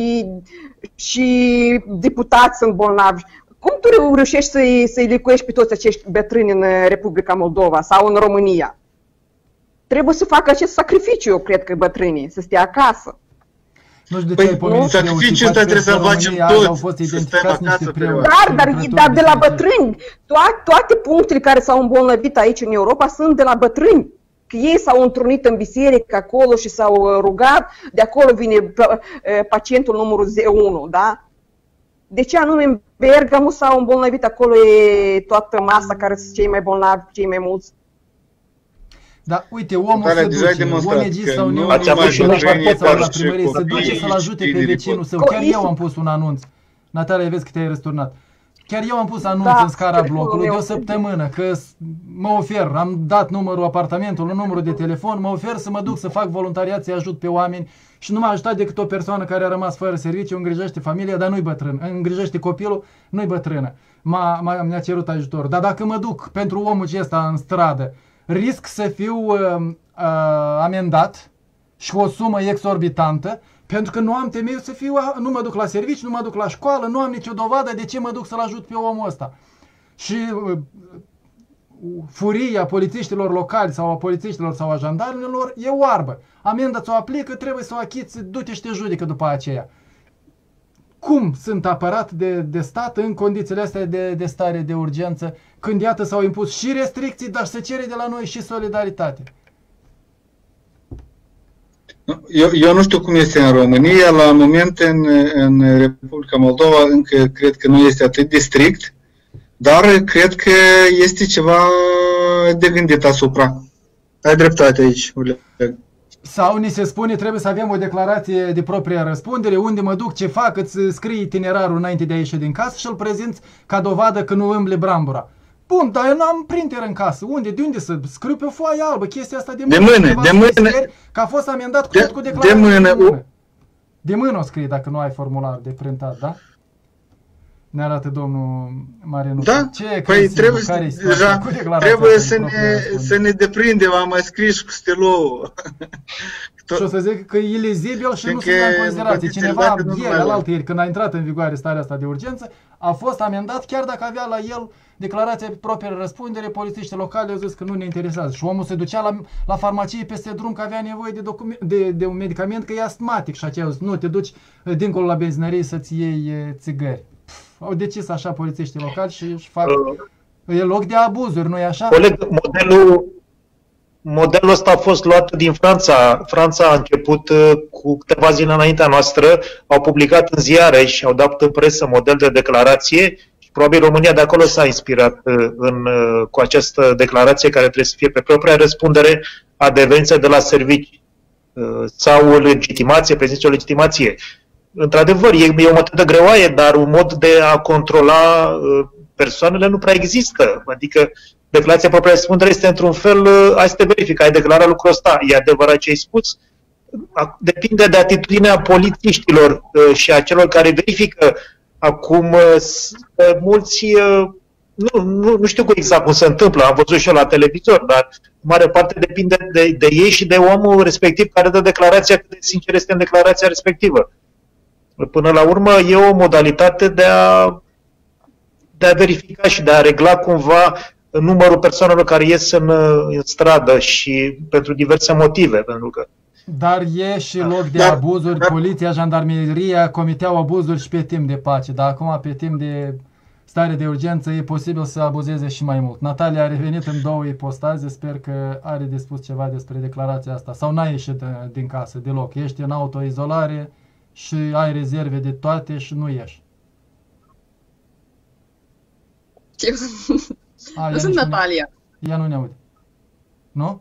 și deputați sunt bolnavi. Cum tu reușești să-i licuiești pe toți acești bătrâni în Republica Moldova sau în România? Trebuie să facă acest sacrificiu, eu cred că bătrânii, să stea acasă. Nu știu de ce ai pomenit sacrificiul ăsta trebuie să facem toți, să stăm acasă. Dar de la bătrâni, toate punctele care s-au îmbolnăvit aici în Europa sunt de la bătrâni. Că ei s-au întrunit în biserică acolo și s-au rugat, de acolo vine pacientul numărul 1, da? De ce anume în Bergamo s-au îmbolnăvit, acolo e toată masa care sunt cei mai bolnavi, cei mai mulți? Da, uite, omul se duce, onegist sau neonegist, la primărie, se duce să-l ajute pe vecinul său. Chiar eu am pus un anunț. Natalia, vezi că te-ai răsturnat. Chiar eu am pus anunț în scara blocului de o săptămână, că mă ofer, am dat numărul apartamentului, numărul de telefon, mă ofer să mă duc să fac voluntariat, să-i ajut pe oameni și nu m-a ajutat decât o persoană care a rămas fără serviciu, îngrijește familia, dar nu-i bătrân, îngrijește copilul, nu-i bătrână. Mi-a cerut ajutor. Dar dacă mă duc pentru omul acesta în stradă, risc să fiu amendat și o sumă exorbitantă, pentru că nu am temeiul să fiu, nu mă duc la serviciu, nu mă duc la școală, nu am nicio dovadă de ce mă duc să-l ajut pe omul ăsta. Și furia polițiștilor locali sau a polițiștilor sau a jandarmilor e oarbă. Amenda ți-o aplică, trebuie să o achiți, du-te și te judecă după aceea. Cum sunt apărat de stat în condițiile astea de stare de urgență, când iată s-au impus și restricții, dar se cere de la noi și solidaritate? Eu nu știu cum este în România, la moment în Republica Moldova încă cred că nu este atât de strict, dar cred că este ceva de gândit asupra. Ai dreptate aici, Oleg. Sau ni se spune trebuie să avem o declarație de propria răspundere, unde mă duc, ce fac, îți scrii itinerarul înainte de a ieși din casă și îl prezinți ca dovadă că nu îmbli brambura. Bun, dar eu n-am printer în casă. Unde? De unde să scriu pe o foaie albă chestia asta de mână? De mână. Că a fost amendat cu declarația de mână. De mână o scrie dacă nu ai formular de printat, da? Ne arată domnul Marianu. Da? Ce Păi trebuie, deja, trebuie să ne deprindem, am mai scris cu stilou. Și o să zic că e ilizibil și nu se ia în considerație. Cineva ieri, când a intrat în vigoare starea asta de urgență, a fost amendat chiar dacă avea la el declarația pe proprie răspundere. Polițiștii locali au zis că nu ne interesează. Și omul se ducea la farmacie peste drum că avea nevoie de un medicament, că e astmatic. Și aceea nu, te duci dincolo la benzinărie să-ți iei țigări. Au decis așa polițiștii locali și își fac... E loc de abuzuri, nu-i așa? Coleg, modelul ăsta a fost luat din Franța. Franța a început cu câteva zile înaintea noastră, au publicat în ziare și au dat în presă model de declarație și probabil România de acolo s-a inspirat cu această declarație care trebuie să fie pe propria răspundere a devenței de la servicii sau legitimație, prezință o legitimație. Într-adevăr, e o metodă greoaie, dar un mod de a controla persoanele nu prea există. Adică declarația propria răspundere este într-un fel, hai să te verific, ai declarat lucrul ăsta, e adevărat ce ai spus? Depinde de atitudinea polițiștilor și a celor care verifică. Acum, mulți, nu știu exact cum se întâmplă, am văzut și eu la televizor, dar în mare parte depinde de ei și de omul respectiv care dă declarația, cât de sincer este în declarația respectivă. Până la urmă, e o modalitate de a verifica și de a regla cumva numărul persoanelor care ies în stradă și pentru diverse motive. Pentru că... Dar e și loc de abuzuri. Poliția, jandarmeria comiteau abuzuri și pe timp de pace. Dar acum, pe timp de stare de urgență, e posibil să abuzeze și mai mult. Natalia a revenit în două ipostaze. Sper că are de spus ceva despre declarația asta. Sau n-ai ieșit din casă deloc. Ești în autoizolare și ai rezerve de toate și nu ieși. Eu sunt Natalia. Ea nu ne aude. Nu?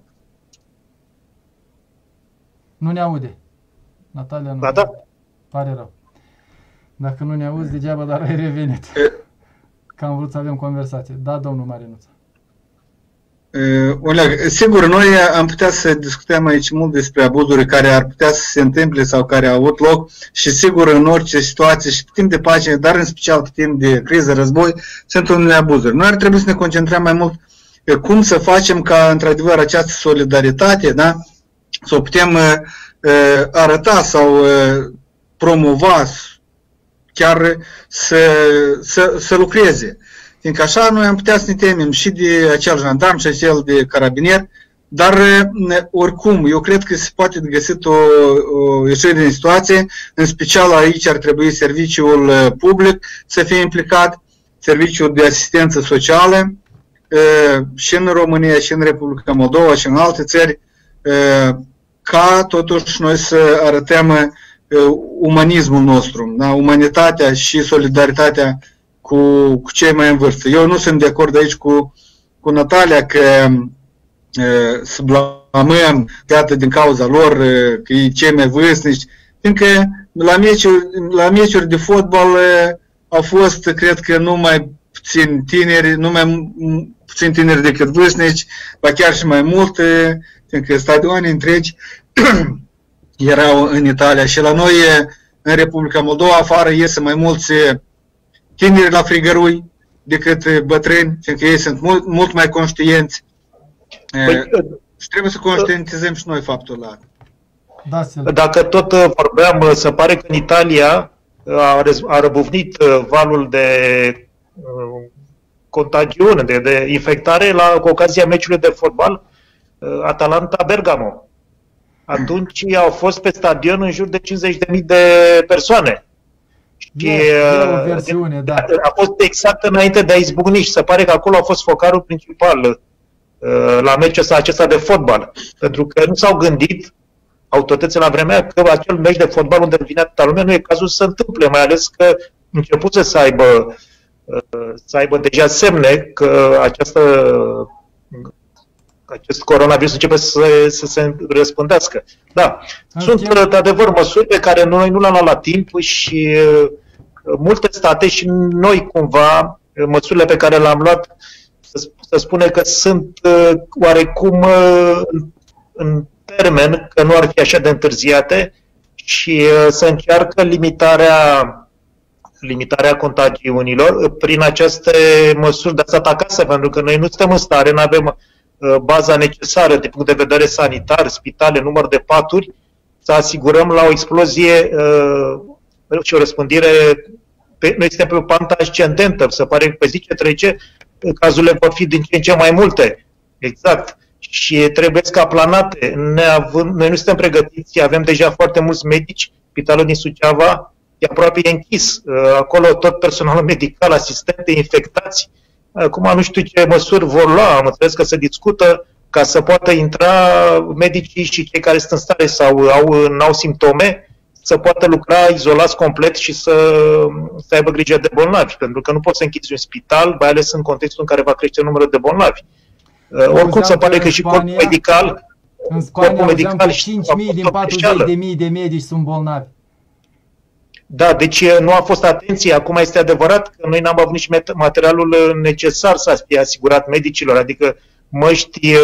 Nu ne aude. Natalia nu. Da. Pare rău. Dacă nu ne auzi, degeaba, dar ai revenit. Că am vrut să avem conversație. Da, domnul Marinuță. Oleg, sigur, noi am putea să discutăm aici mult despre abuzuri care ar putea să se întâmple sau care au avut loc și sigur în orice situație și pe timp de pace, dar în special pe timp de criză, război, sunt unele abuzuri. Noi ar trebui să ne concentrăm mai mult pe cum să facem ca într-adevăr această solidaritate, da, să o putem arăta sau promova, chiar să lucreze. Fiindcă așa noi am putea să ne temem și de acel jandarm și acel de carabinier, dar oricum, eu cred că se poate găsit o ieșire din situație, în special aici ar trebui serviciul public să fie implicat, serviciul de asistență socială și în România, și în Republica Moldova, și în alte țări, ca totuși noi să arătăm umanismul nostru, da? Umanitatea și solidaritatea cu cei mai în vârstă. Eu nu sunt de acord aici cu Natalia că să blamăm, iată, din cauza lor, că e cei mai vârstnici, fiindcă la meciuri de fotbal au fost, cred că, numai puțin tineri decât vârstnici, ba chiar și mai multe, fiindcă stadioane întregi erau în Italia și la noi, în Republica Moldova, afară iese mai mulți tineri la frigărui decât bătrâni, fiindcă ei sunt mult mai conștienți. Și trebuie să conștientizăm și noi faptul ăla. Dacă tot vorbeam, se pare că în Italia a răbufnit valul de contagiune, de infectare cu ocazia meciului de fotbal Atalanta-Bergamo. Atunci au fost pe stadion în jur de 50.000 de persoane. Și o versiune, da. A fost exact înainte de a izbucni și se pare că acolo a fost focarul principal la meciul acesta de fotbal. Pentru că nu s-au gândit autoritățile la vremea că acel meci de fotbal unde vine atâta lume nu e cazul să se întâmple, mai ales că începuse să aibă deja semne că acest coronavirus începe să se răspândească. Da, sunt într-adevăr măsuri pe care noi nu le-am luat la timp și multe state și noi cumva, măsurile pe care le-am luat, să spune că sunt oarecum în termen, că nu ar fi așa de întârziate și să încearcă limitarea limitarea contagiunilor prin aceste măsuri de a stat acasă, pentru că noi nu suntem în stare, nu avem baza necesară din punct de vedere sanitar, spitale, număr de paturi, să asigurăm la o explozie și o răspândire. Noi suntem pe o pantă ascendentă, se pare că pe zi ce trece, cazurile vor fi din ce în ce mai multe. Exact. Și trebuie aplanate. Noi nu suntem pregătiți, avem deja foarte mulți medici. Spitalul din Suceava e aproape închis. Acolo tot personalul medical, asistente, infectați. Acum nu știu ce măsuri vor lua. Am înțeles că se discută ca să poată intra medicii și cei care sunt în stare sau n-au simptome să poată lucra izolați complet și să aibă grijă de bolnavi. Pentru că nu poți să închizi un spital, mai ales în contextul în care va crește numărul de bolnavi. Oricum se pare că și corpul medical... În Spania auzeam că 5.000 din 40.000 de medici sunt bolnavi. Da, deci nu a fost atenție. Acum este adevărat că noi n-am avut nici materialul necesar să fie asigurat medicilor, adică măști,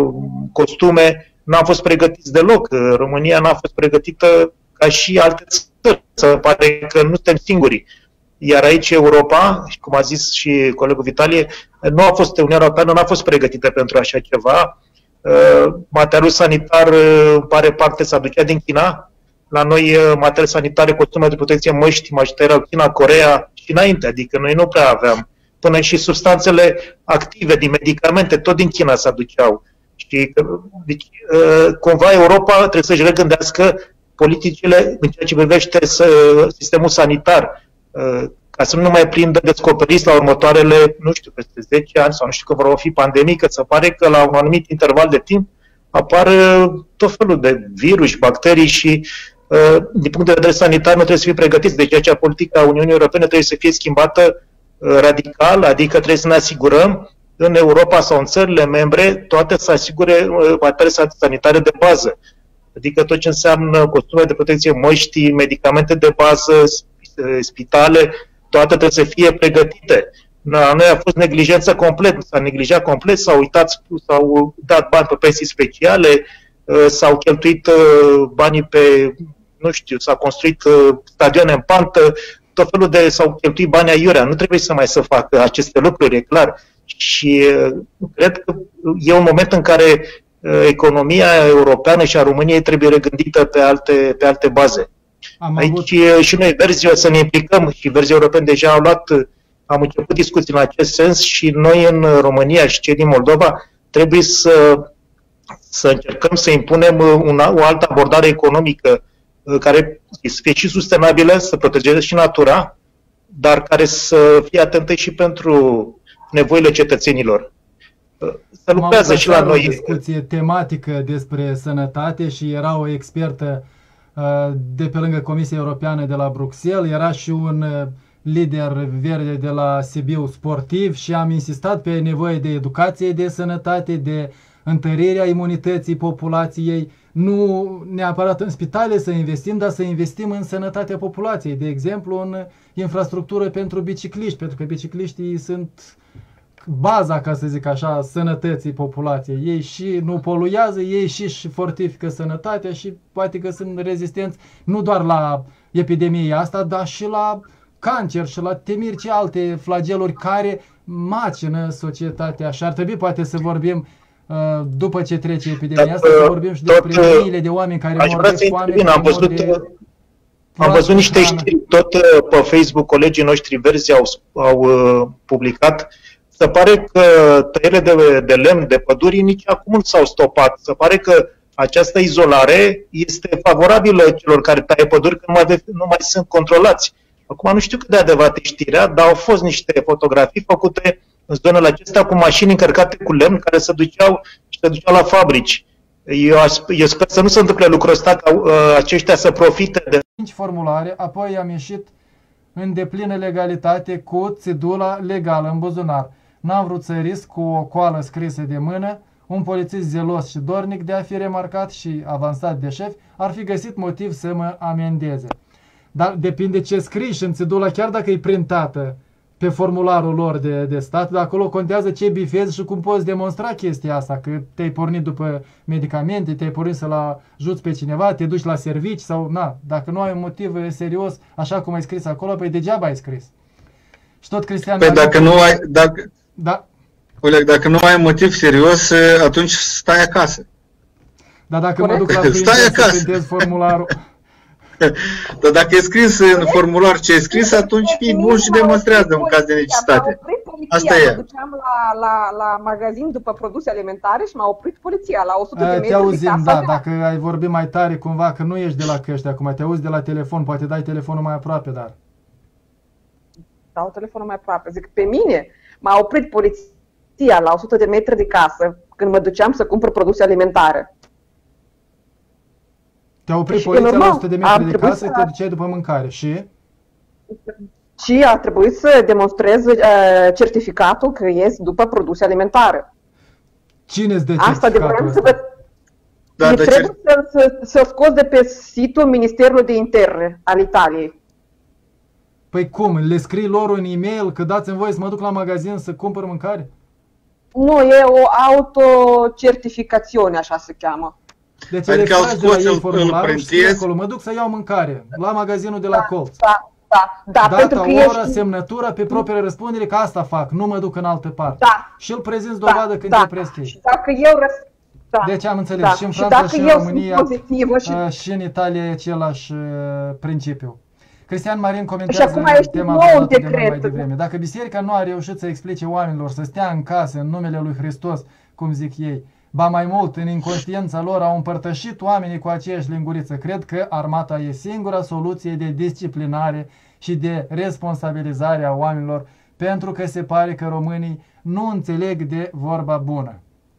costume, n-am fost pregătiți deloc. România n-a fost pregătită ca și alte țări. Se pare că nu suntem singuri. Iar aici Europa, cum a zis și colegul Vitalie, Uniunea Europeană nu a fost pregătită pentru așa ceva. Materialul sanitar, în pare parte, s-a ducea din China. La noi, materiale sanitare, costume de protecție, măști, erau China, Coreea și înainte. Adică noi nu prea aveam. Până și substanțele active din medicamente, tot din China se aduceau. Și, deci, cumva Europa trebuie să-și regândească politicile în ceea ce privește sistemul sanitar, ca să nu mai prindă descoperiți la următoarele, nu știu, peste 10 ani sau nu știu că vor fi pandemii, că se pare că la un anumit interval de timp apar tot felul de virus, bacterii și din punct de vedere sanitar nu trebuie să fie pregătiți. Deci aceea politica Uniunii Europene trebuie să fie schimbată radical, adică trebuie să ne asigurăm în Europa sau în țările membre toate să asigure materiale sanitare de bază. Adică tot ce înseamnă costume de protecție, măști, medicamente de bază, spitale, toate trebuie să fie pregătite. La noi a fost neglijență complet, s-a neglijat complet, s-au dat bani pe pensii speciale, s-au cheltuit banii pe, nu știu, s-au construit stadioane în pantă, tot felul de, s-au cheltuit bani aiurea. Nu trebuie să mai să facă aceste lucruri, e clar. Și cred că e un moment în care economia europeană și a României trebuie regândită pe alte baze. Aici și noi, Verzi, o să ne implicăm și Verzi Europeni deja am început discuții în acest sens și noi în România și cei din Moldova trebuie să încercăm să impunem o altă abordare economică care să fie și sustenabilă, să protejeze și natura, dar care să fie atentă și pentru nevoile cetățenilor. Să lucrează și la noi. O discuție tematică despre sănătate și era o expertă de pe lângă Comisia Europeană de la Bruxelles, era și un lider verde de la Sibiu sportiv și am insistat pe nevoie de educație, de sănătate, de întărirea imunității populației, nu neapărat în spitale să investim, dar să investim în sănătatea populației, de exemplu în infrastructură pentru bicicliști, pentru că bicicliștii sunt baza, ca să zic așa, sănătății populației. Ei și nu poluează, ei și fortifică sănătatea și poate că sunt rezistenți nu doar la epidemia asta, dar și la cancer și la temiri și alte flageluri care macină societatea. Și ar trebui poate să vorbim după ce trece epidemia asta, să vorbim și despre miile de oameni care mor de foame. Am văzut niște știri tot pe Facebook, colegii noștri verzi au publicat. Se pare că tăierile de lemn, de păduri, nici acum nu s-au stopat. Se pare că această izolare este favorabilă celor care taie păduri, că nu mai sunt controlați. Acum nu știu cât de adevărat e știrea, dar au fost niște fotografii făcute în zonele acestea cu mașini încărcate cu lemn care se duceau la fabrici. Eu sper să nu se întâmple lucrul ăsta, ca aceștia să profite de... 5 formulare, apoi am ieșit în deplină legalitate cu țidula legală în buzunar. N-am vrut să risc cu o coală scrisă de mână, un polițist zelos și dornic de a fi remarcat și avansat de șef ar fi găsit motiv să mă amendeze. Dar depinde ce scrii și în țidula, chiar dacă e printată pe formularul lor de stat, dar acolo contează ce bifezi și cum poți demonstra chestia asta, că te-ai pornit după medicamente, te-ai pornit să-l ajuți pe cineva, te duci la servici sau, na, dacă nu ai un motiv serios, așa cum ai scris acolo, păi degeaba ai scris. Și tot Cristian... Păi dacă nu ai, da. Oleg, dacă nu ai un motiv serios, atunci stai acasă. Dar dacă mă duc la printer să printez formularul... Dar dacă e scris în formular ce e scris, atunci fii bun și demonstrează un caz de necesitate. Asta e. Mă duceam la magazin după produse alimentare și m-a oprit poliția la 100 de metri te auzim, de casa da, mea. dacă ai vorbit mai tare cumva, că nu ești de la căști acum, te auzi de la telefon, poate dai telefonul mai aproape, dar... Dau telefonul mai aproape. Zic, pe mine m-a oprit poliția la 100 de metri de casă când mă duceam să cumpăr produse alimentare. Te-a oprit poliția la 100 de metri de casă, te duceai după mâncare și? Și a trebuit să demonstrez certificatul că ies după produse alimentare. Cine-ți dă certificatul ăsta? Trebuie să scos de pe site-ul Ministerului de Interne al Italiei. Păi cum? Le scrii lor un e-mail că dați-mi voie să mă duc la magazin să cumpăr mâncare? Nu, e o autocertificațiune, așa se cheamă. Deci adică le extragi de la ei formularul și scrie acolo, mă duc să iau mâncare la magazinul de la colț. Da, data, ora, semnătura pe proprie răspundere că asta fac, nu mă duc în altă parte. Da. Și îl prezinți dovadă când te opresc ei. Și dacă eu deci am înțeles, și în Franța și în România și în Italia e același principiu. Cristian Marin comentează tema abordată de mai devreme. Dacă biserica nu a reușit să explice oamenilor să stea în casă în numele lui Hristos, cum zic ei, ba mai mult, în inconștiența lor au împărtășit oamenii cu aceeași linguriță. Cred că armata e singura soluție de disciplinare și de responsabilizare a oamenilor, pentru că se pare că românii nu înțeleg de vorba bună.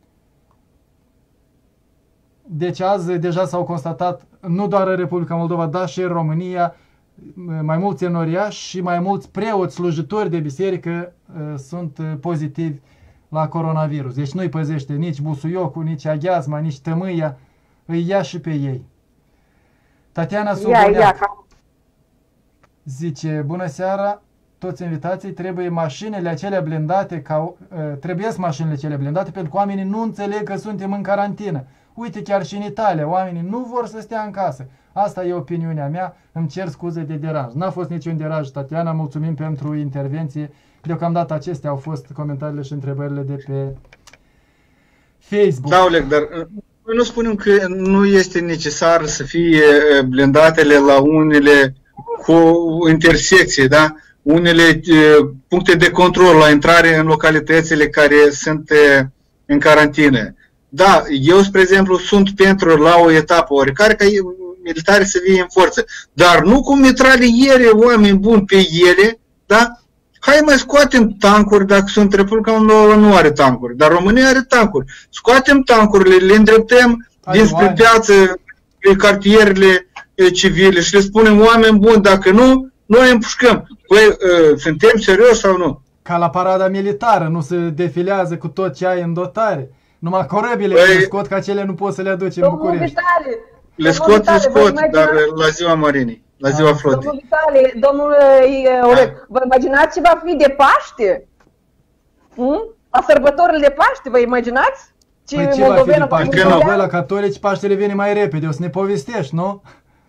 Deci azi deja s-au constatat, nu doar în Republica Moldova, dar și în România, mai mulți enoriași și mai mulți preoți slujitori de biserică sunt pozitivi la coronavirus. Deci nu-i păzește nici busuiocul, nici aghiazma, nici tămâia, îi ia și pe ei. Tatiana Suboneac zice, bună seara, toți invitații, trebuie mașinile acelea blindate, trebuiesc mașinile acelea blindate pentru că oamenii nu înțeleg că suntem în carantină. Uite, chiar și în Italia, oamenii nu vor să stea în casă. Asta e opiniunea mea, îmi cer scuze de deranj. N-a fost niciun deranj, Tatiana, mulțumim pentru intervenție. Deocamdată acestea au fost comentariile și întrebările de pe Facebook. Da, Oleg, dar noi nu spunem că nu este necesar să fie blindatele la unele cu intersecții, da? Unele puncte de control la intrare în localitățile care sunt în carantină. Da, eu, spre exemplu, sunt pentru la o etapă oricare ca militarii să fie în forță, dar nu cu mitraliere, oameni buni pe ele, da? Hai mai scoatem tancuri, dacă sunt Republica Moldova nu are tancuri, dar România are tancuri. Scoatem tancurile, le îndreptăm dinspre piață, pe cartierele civile și le spunem oameni buni, dacă nu, noi împușcăm. Păi, suntem serios sau nu? Ca la parada militară, nu se defilează cu tot ce ai în dotare. Numai corăbile le scot, că acele nu poți să le aduci în București. Le scot, dar la ziua Marinii, la ziua flotei. Domnul Oleg, vă imaginați ce va fi de Paște? La sărbătorile de Paște, vă imaginați? Păi ce va fi de Paște? La voi, la catolici, Paștele vine mai repede, o să ne povestești, nu?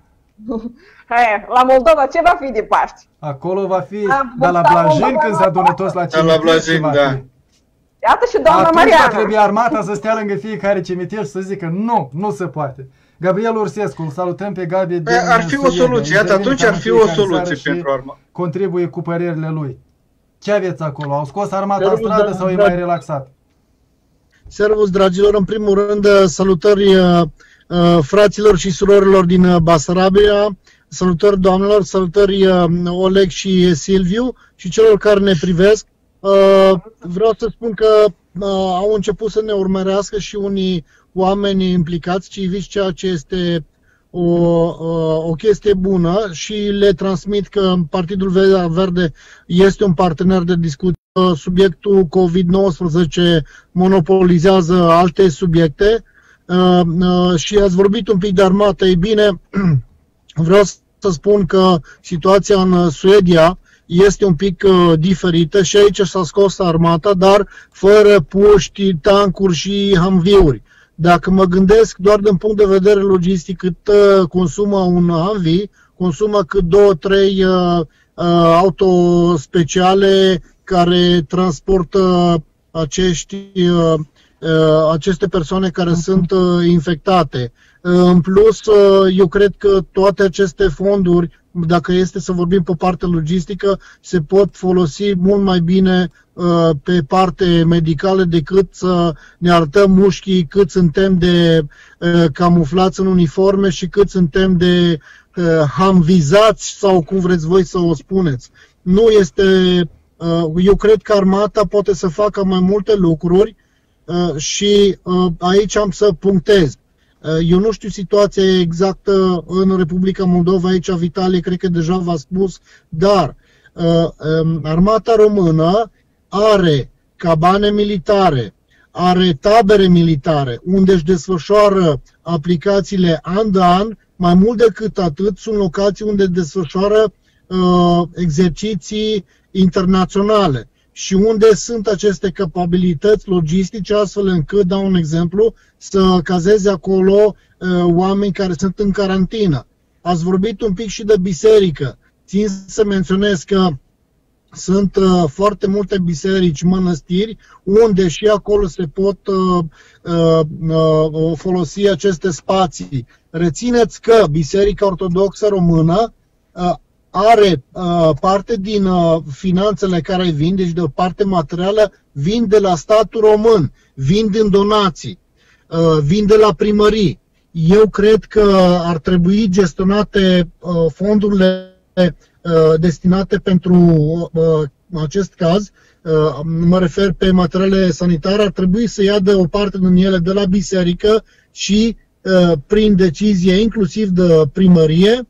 La Moldova ce va fi de Paște? Acolo va fi, dar la Blajin când se adună toți la cimitir, la Blajin, da. Iată și doamna Mariana. Atunci trebuie armata să stea lângă fiecare cimitir și să zică nu se poate. Gabriel Ursescu, îl salutăm pe Gabi. Ar fi o soluție, iată, atunci ar fi o soluție pentru armată. Contribuie cu părerile lui. Ce aveți acolo? Au scos armata în stradă sau e mai relaxat? Servus, dragilor, în primul rând, salutări fraților și surorilor din Basarabia, salutări doamnelor, salutări Oleg și Silviu și celor care ne privesc. Vreau să spun că au început să ne urmărească și unii oameni implicați, civici, ceea ce este o chestie bună și le transmit că Partidul Verde este un partener de discuție. Subiectul COVID-19 monopolizează alte subiecte și ați vorbit un pic de armată. Ei bine, vreau să spun că situația în Suedia este un pic diferită și aici s-a scos armata, dar fără puști, tancuri și Humvee-uri. Dacă mă gândesc doar din punct de vedere logistic cât consumă un Humvee, consumă cât 2-3 auto speciale care transportă aceste persoane care sunt infectate. În plus, eu cred că toate aceste fonduri, dacă este să vorbim pe partea logistică, se pot folosi mult mai bine pe parte medicală decât să ne arătăm mușchii cât suntem de camuflați în uniforme și cât suntem de hamvizați sau cum vreți voi să o spuneți. Nu este... Eu cred că armata poate să facă mai multe lucruri și aici am să punctez. Eu nu știu situația exactă în Republica Moldova, aici Vitalie cred că deja v-a spus, dar armata română are cabane militare, are tabere militare, unde își desfășoară aplicațiile an de an, mai mult decât atât sunt locații unde desfășoară exerciții internaționale și unde sunt aceste capabilități logistice astfel încât, dau un exemplu, să cazeze acolo oameni care sunt în carantină. Ați vorbit un pic și de biserică. Țin să menționez că sunt foarte multe biserici, mănăstiri, unde și acolo se pot folosi aceste spații. Rețineți că Biserica Ortodoxă Română are parte din finanțele care vin, deci de o parte materială, vin de la statul român, vin din donații, vin de la primării. Eu cred că ar trebui gestionate fondurile destinate pentru acest caz, mă refer pe materiale sanitare, ar trebui să ia de o parte din ele de la biserică și prin decizie inclusiv de primărie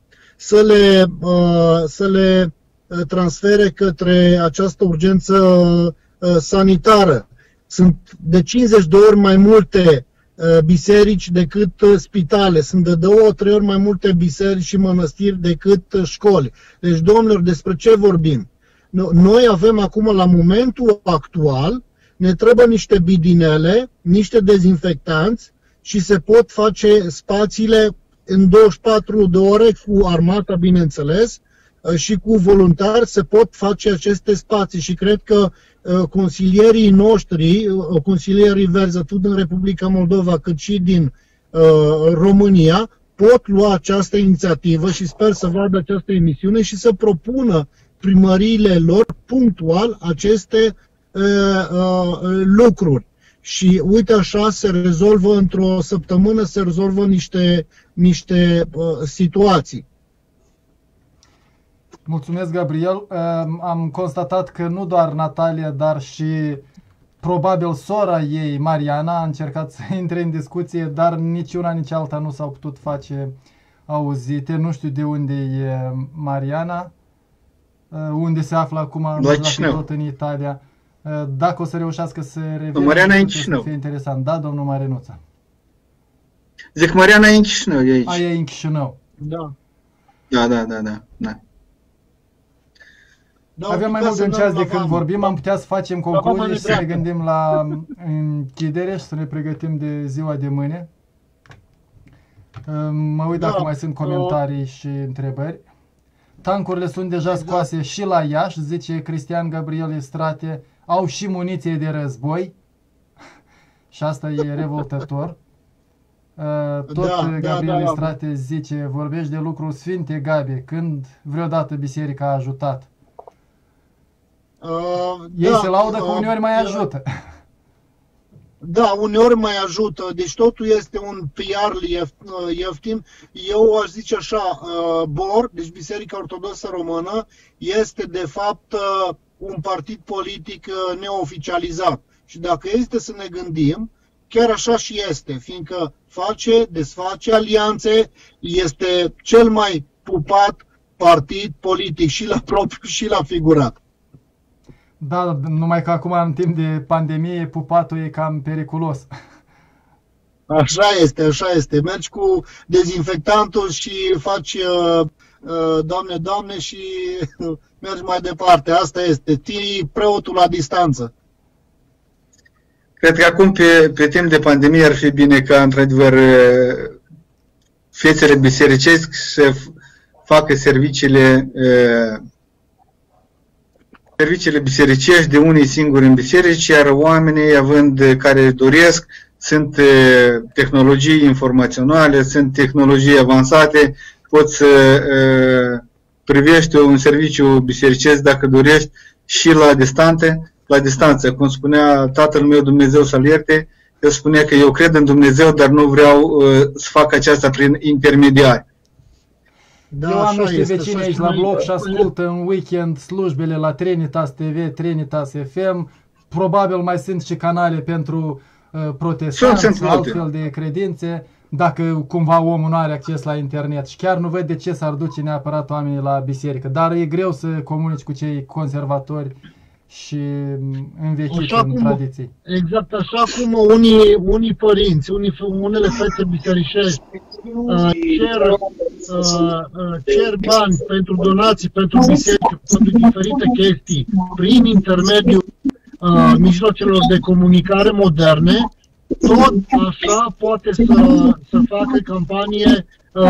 să le transfere către această urgență sanitară. Sunt de 50 de ori mai multe biserici decât spitale. Sunt de 2-3 ori mai multe biserici și mănăstiri decât școli. Deci, domnilor, despre ce vorbim? Noi avem acum, la momentul actual, ne trebuie niște bidinele, niște dezinfectanți și se pot face spațiile în 24 de ore cu armata, bineînțeles, și cu voluntari se pot face aceste spații și cred că consilierii noștri, consilierii verzi atât din Republica Moldova cât și din România, pot lua această inițiativă și sper să vadă această emisiune și să propună primăriile lor punctual aceste lucruri. Și uite așa se rezolvă într-o săptămână, se rezolvă niște situații. Mulțumesc, Gabriel. Am constatat că nu doar Natalia, dar și probabil sora ei, Mariana, a încercat să intre în discuție, dar nici una, nici alta nu s-au putut face auzite. Nu știu de unde e Mariana, unde se află acum, tot în Italia. Dacă o să reușească să revină, Mariana e în Chișinău. Să fie interesant. Da, domnul Marinuța? Zic, Mariana e în Chișinău, e aici. E în Chișinău. Da. Da. Avem mai mult de un ceas de când vorbim, am putea să facem concluzii și să ne gândim la închidere și să ne pregătim de ziua de mâine. Mă uit dacă mai sunt comentarii și întrebări. Tancurile sunt deja scoase și la Iași, zice Cristian Gabriel Estrate, au și muniție de război și asta e revoltător. Gabriel Estrate zice, vorbești de lucruri sfinte, Gabi, când vreodată biserica a ajutat? Ei se laudă că uneori mai ajută. Da, uneori mai ajută, deci totul este un PR ieftin. Eu aș zice așa, BOR, deci Biserica Ortodoxă Română, este de fapt un partid politic neoficializat. Și dacă este să ne gândim, chiar așa și este, fiindcă desface alianțe, este cel mai pupat partid politic și la propriu și la figurat. Da, numai că acum în timp de pandemie pupatul e cam periculos. Așa este. Mergi cu dezinfectantul și faci Doamne, Doamne și mergi mai departe. Asta este, ții preotul la distanță. Cred că acum, pe timp de pandemie, ar fi bine ca, într-adevăr, fețele bisericești să facă serviciile bisericești de unii singuri în biserici, iar oamenii, care doresc, sunt tehnologii informaționale, sunt tehnologii avansate, poți să privești un serviciu bisericesc, dacă dorești, și la distanță. Cum spunea tatăl meu, Dumnezeu să-l ierte, el spunea că eu cred în Dumnezeu, dar nu vreau să fac aceasta prin intermediari. Da, eu am niște vecini aici la bloc și ascultă în weekend slujbele la Trinitas TV, Trinitas FM. Probabil mai sunt și canale pentru protestanți, altfel de credințe, dacă cumva omul nu are acces la internet. Și chiar nu văd de ce s-ar duce neapărat oamenii la biserică. Dar e greu să comunici cu cei conservatori și învechiți în tradiții. Exact, așa cum unii părinți, unele fete bisericești cer bani pentru donații, pentru biserică, pentru diferite chestii, prin intermediul mijloacelor de comunicare moderne, tot așa poate să facă campanie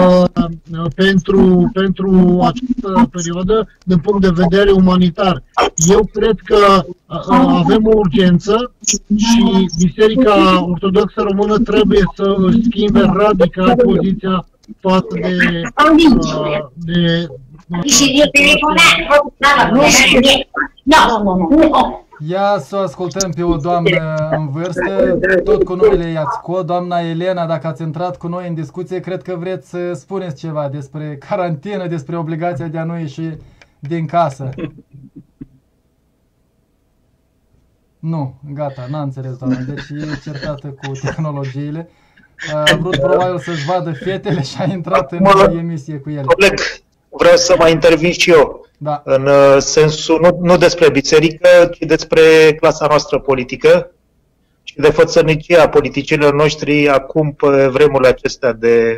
pentru această perioadă din punct de vedere umanitar. Eu cred că avem o urgență și Biserica Ortodoxă Română trebuie să își schimbe radical poziția față de Ia să o ascultăm pe o doamnă în vârstă, tot cu numele Iațco, doamna Elena. Dacă ați intrat cu noi în discuție, cred că vreți să spuneți ceva despre carantină, despre obligația de a nu ieși din casă. Nu, gata, n-a înțeles, doamna. Deci e certată cu tehnologiile. A vrut probabil să-și vadă fetele și a intrat în emisie cu ele. Coleg, vreau să mai intervin și eu. Da. În sensul, nu despre biserică, ci despre clasa noastră politică și de fățărnicia politicienilor noștri acum pe vremurile acestea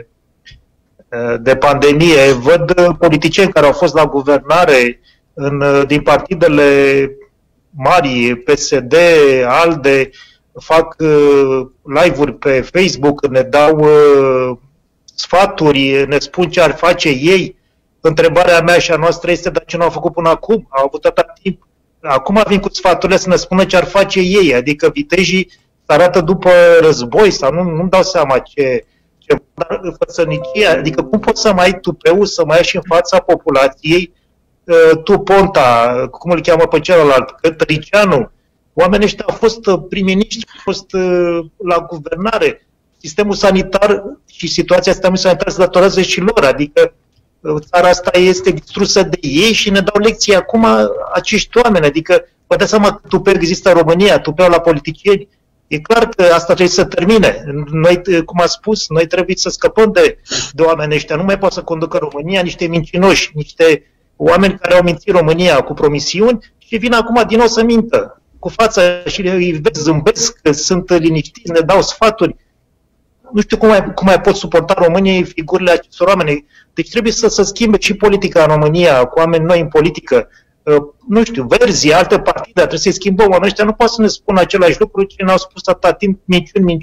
de pandemie. Văd politicieni care au fost la guvernare din partidele mari, PSD, ALDE, fac live-uri pe Facebook, ne dau sfaturi, ne spun ce ar face ei. Întrebarea mea și a noastră este de ce nu au făcut până acum. Au avut atât timp. Acum vin cu sfaturile să ne spună ce ar face ei. Adică vitejii se arată după război sau nu-mi dau seama ce fățărnicie. Adică cum poți să mai ai tupeu, să mai ieși în fața populației, tu Ponta, cum îl cheamă pe celălalt, Cătăricianu. Oamenii ăștia au fost prim-miniștri, au fost la guvernare. Sistemul sanitar și situația sistemului sanitar se datorează și lor. Adică țara asta este distrusă de ei și ne dau lecții acum acești oameni. Adică vă dați seama că tupeu există în România, tupeu la politicieni. E clar că asta trebuie să termine. Noi, cum a spus, noi trebuie să scăpăm de oamenii ăștia. Nu mai pot să conducă România niște mincinoși, niște oameni care au mințit România cu promisiuni și vin acum din nou să mintă. Cu fața și îi vezi, zâmbesc, sunt liniștiți, ne dau sfaturi. Nu știu cum mai pot suporta României figurile acestor oameni. Deci trebuie să schimbe și politica în România, cu oameni noi în politică. Nu știu, Verzi, alte partide, trebuie să-i schimbăm. Oamenii ăștia nu pot să ne spună același lucru ce ne-au spus atâta timp, minciuni.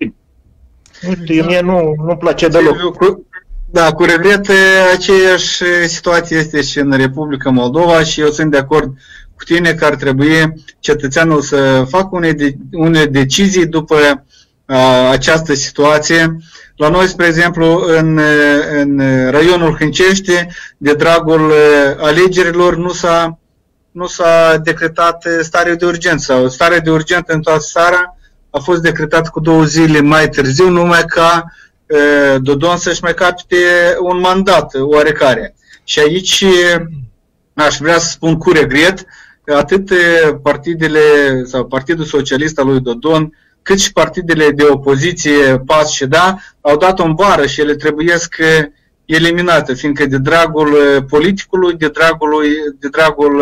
Nu știu, mie nu-mi place deloc. Da, cu regret, aceeași situație este și în Republica Moldova și eu sunt de acord cu tine că ar trebui cetățeanul să facă unele decizii după această situație. La noi, spre exemplu, în raionul Hâncești, de dragul alegerilor, nu s-a decretat stare de urgență. Starea de urgență în toată țara a fost decretată cu 2 zile mai târziu, numai ca Dodon să-și mai capete un mandat oarecare. Și aici aș vrea să spun cu regret că atât partidele sau Partidul Socialist al lui Dodon, cât și partidele de opoziție, PAS și DA, au dat-o în bară și ele trebuiesc eliminate, fiindcă de dragul politicului, de dragul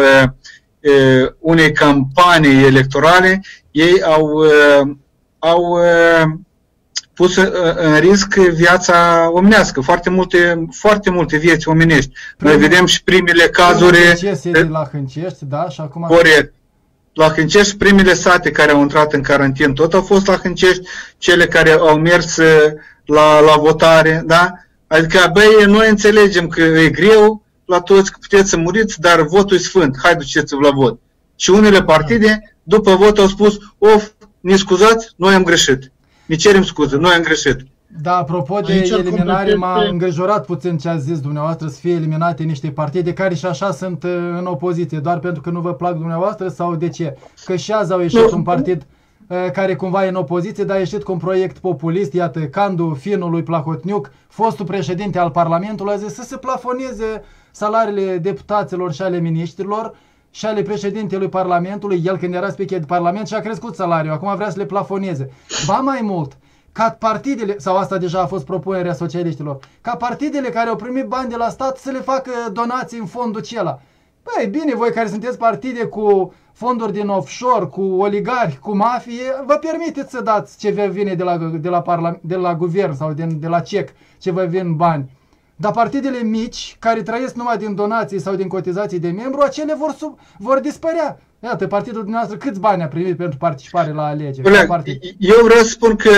unei campanii electorale, ei au pus în risc viața omenească, foarte multe vieți omenești. Noi vedem și primele cazuri... La Hâncești, da, și acum... Corect. La Hâncești, primele sate care au intrat în carantin tot au fost la Hâncești, cele care au mers la votare, da? Adică, băi, noi înțelegem că e greu la toți, că puteți să muriți, dar votul e sfânt, hai duceți-vă la vot. Și unele partide, după vot, au spus, ne scuzați, noi am greșit. Ne cerem scuze, noi am greșit. Da, apropo de eliminare, m-a îngrijorat puțin ce ați zis dumneavoastră, să fie eliminate niște partide care și așa sunt în opoziție, doar pentru că nu vă plac dumneavoastră sau de ce? Că și azi au ieșit un partid care cumva e în opoziție, dar a ieșit cu un proiect populist, iată, Candu, finul lui Plahotniuc, fostul președinte al Parlamentului, a zis să se plafoneze salariile deputaților și ale miniștrilor și ale președintelui Parlamentului, el când era speaker de Parlament și a crescut salariul, acum vrea să le plafoneze. Ba mai mult, ca partidele, sau asta deja a fost propunerea socialiștilor, ca partidele care au primit bani de la stat să le facă donații în fondul acela. Păi bine, voi care sunteți partide cu fonduri din offshore, cu oligarhi, cu mafie, vă permiteți să dați ce vă vine de la guvern sau de la CEC, ce vă vin bani. Dar partidele mici, care trăiesc numai din donații sau din cotizații de membru, acele vor dispărea. Iată, partidul dumneavoastră câți bani a primit pentru participare la alegeri? Eu vreau să spun că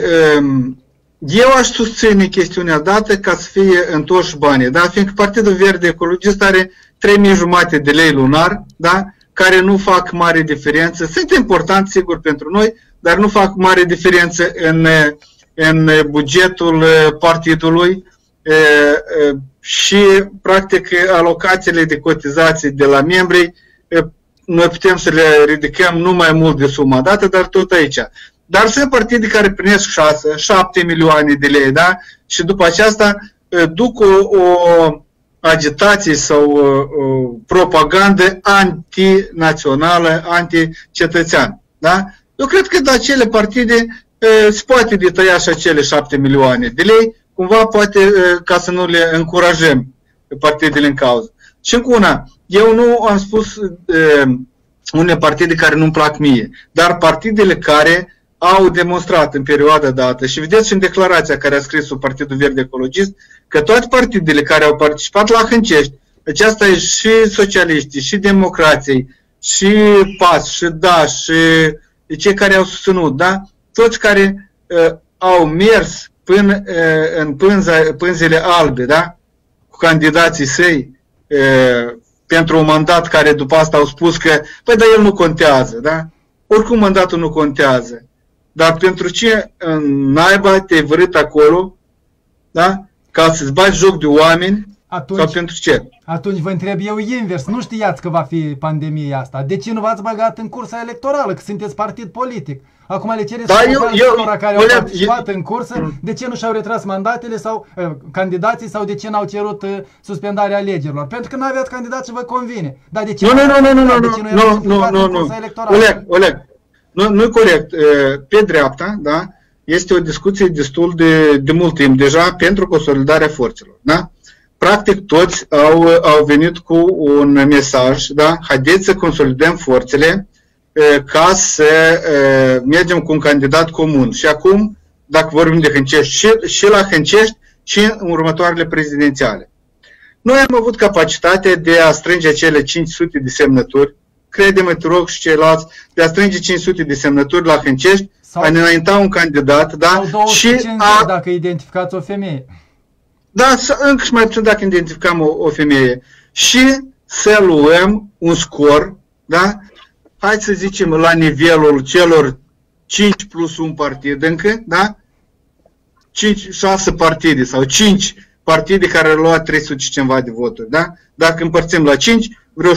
eu aș susține chestiunea dată ca să fie întorși banii, da? Fiindcă Partidul Verde Ecologist are 3.500 de lei lunar, da? Care nu fac mare diferență. Sunt importanti, sigur, pentru noi, dar nu fac mare diferență în bugetul partidului și, practic, alocațiile de cotizații de la membrii, noi putem să le ridicăm nu mai mult de suma dată, dar tot aici. Dar sunt partide care primesc 6-7 milioane de lei, da? Și după aceasta duc o agitație sau propagandă antinațională, anticetățean, da? Eu cred că de acele partide se poate detăia și acele 7 milioane de lei, cumva poate ca să nu le încurajăm partidele în cauză. Și încă una, eu nu am spus unele partide care nu-mi plac mie, dar partidele care au demonstrat în perioada dată, și vedeți și în declarația care a scris-o Partidul Verde Ecologist, că toate partidele care au participat la Hâncești, deci asta e și socialiștii, și democrații, și PAS, și DA, și cei care au susținut, da? Toți care au mers până în pânzele albe, da? Cu candidații săi, pentru un mandat care după asta au spus că, păi, dar el nu contează, da? Oricum mandatul nu contează. Dar pentru ce naiba te-ai vărât acolo, da? Ca să-ți bagi joc de oameni, sau pentru ce? Atunci vă întreb eu invers, nu știați că va fi pandemia asta, de ce nu v-ați băgat în cursa electorală, că sunteți partid politic? Acum le cereți care au participat în cursă, de ce nu și-au retras mandatele sau candidații sau de ce n-au cerut suspendarea alegerilor? Pentru că nu aveați candidat și vă convine. Dar de ce nu. Oleg, nu-i corect. Pe dreapta, da, este o discuție destul de mult timp deja pentru consolidarea forțelor, da? Practic toți au venit cu un mesaj, da? Haideți să consolidăm forțele ca să mergem cu un candidat comun. Și acum, dacă vorbim de Hâncești, și la Hâncești și în următoarele prezidențiale. Noi am avut capacitatea de a strânge cele 500 de semnături, crede-mă, te rog, și ceilalți, de a strânge 500 de semnături la Hâncești, a înainta un candidat, da? Și dacă identificați o femeie. Da, încă și mai puțin dacă identificăm o femeie. Și să luăm un scor, da? Hai să zicem la nivelul celor 5 plus un partid încă, da? 5-6 partide sau 5 partide care au luat 300 și ceva de voturi, da? Dacă împărțim la 5, vreo 70-60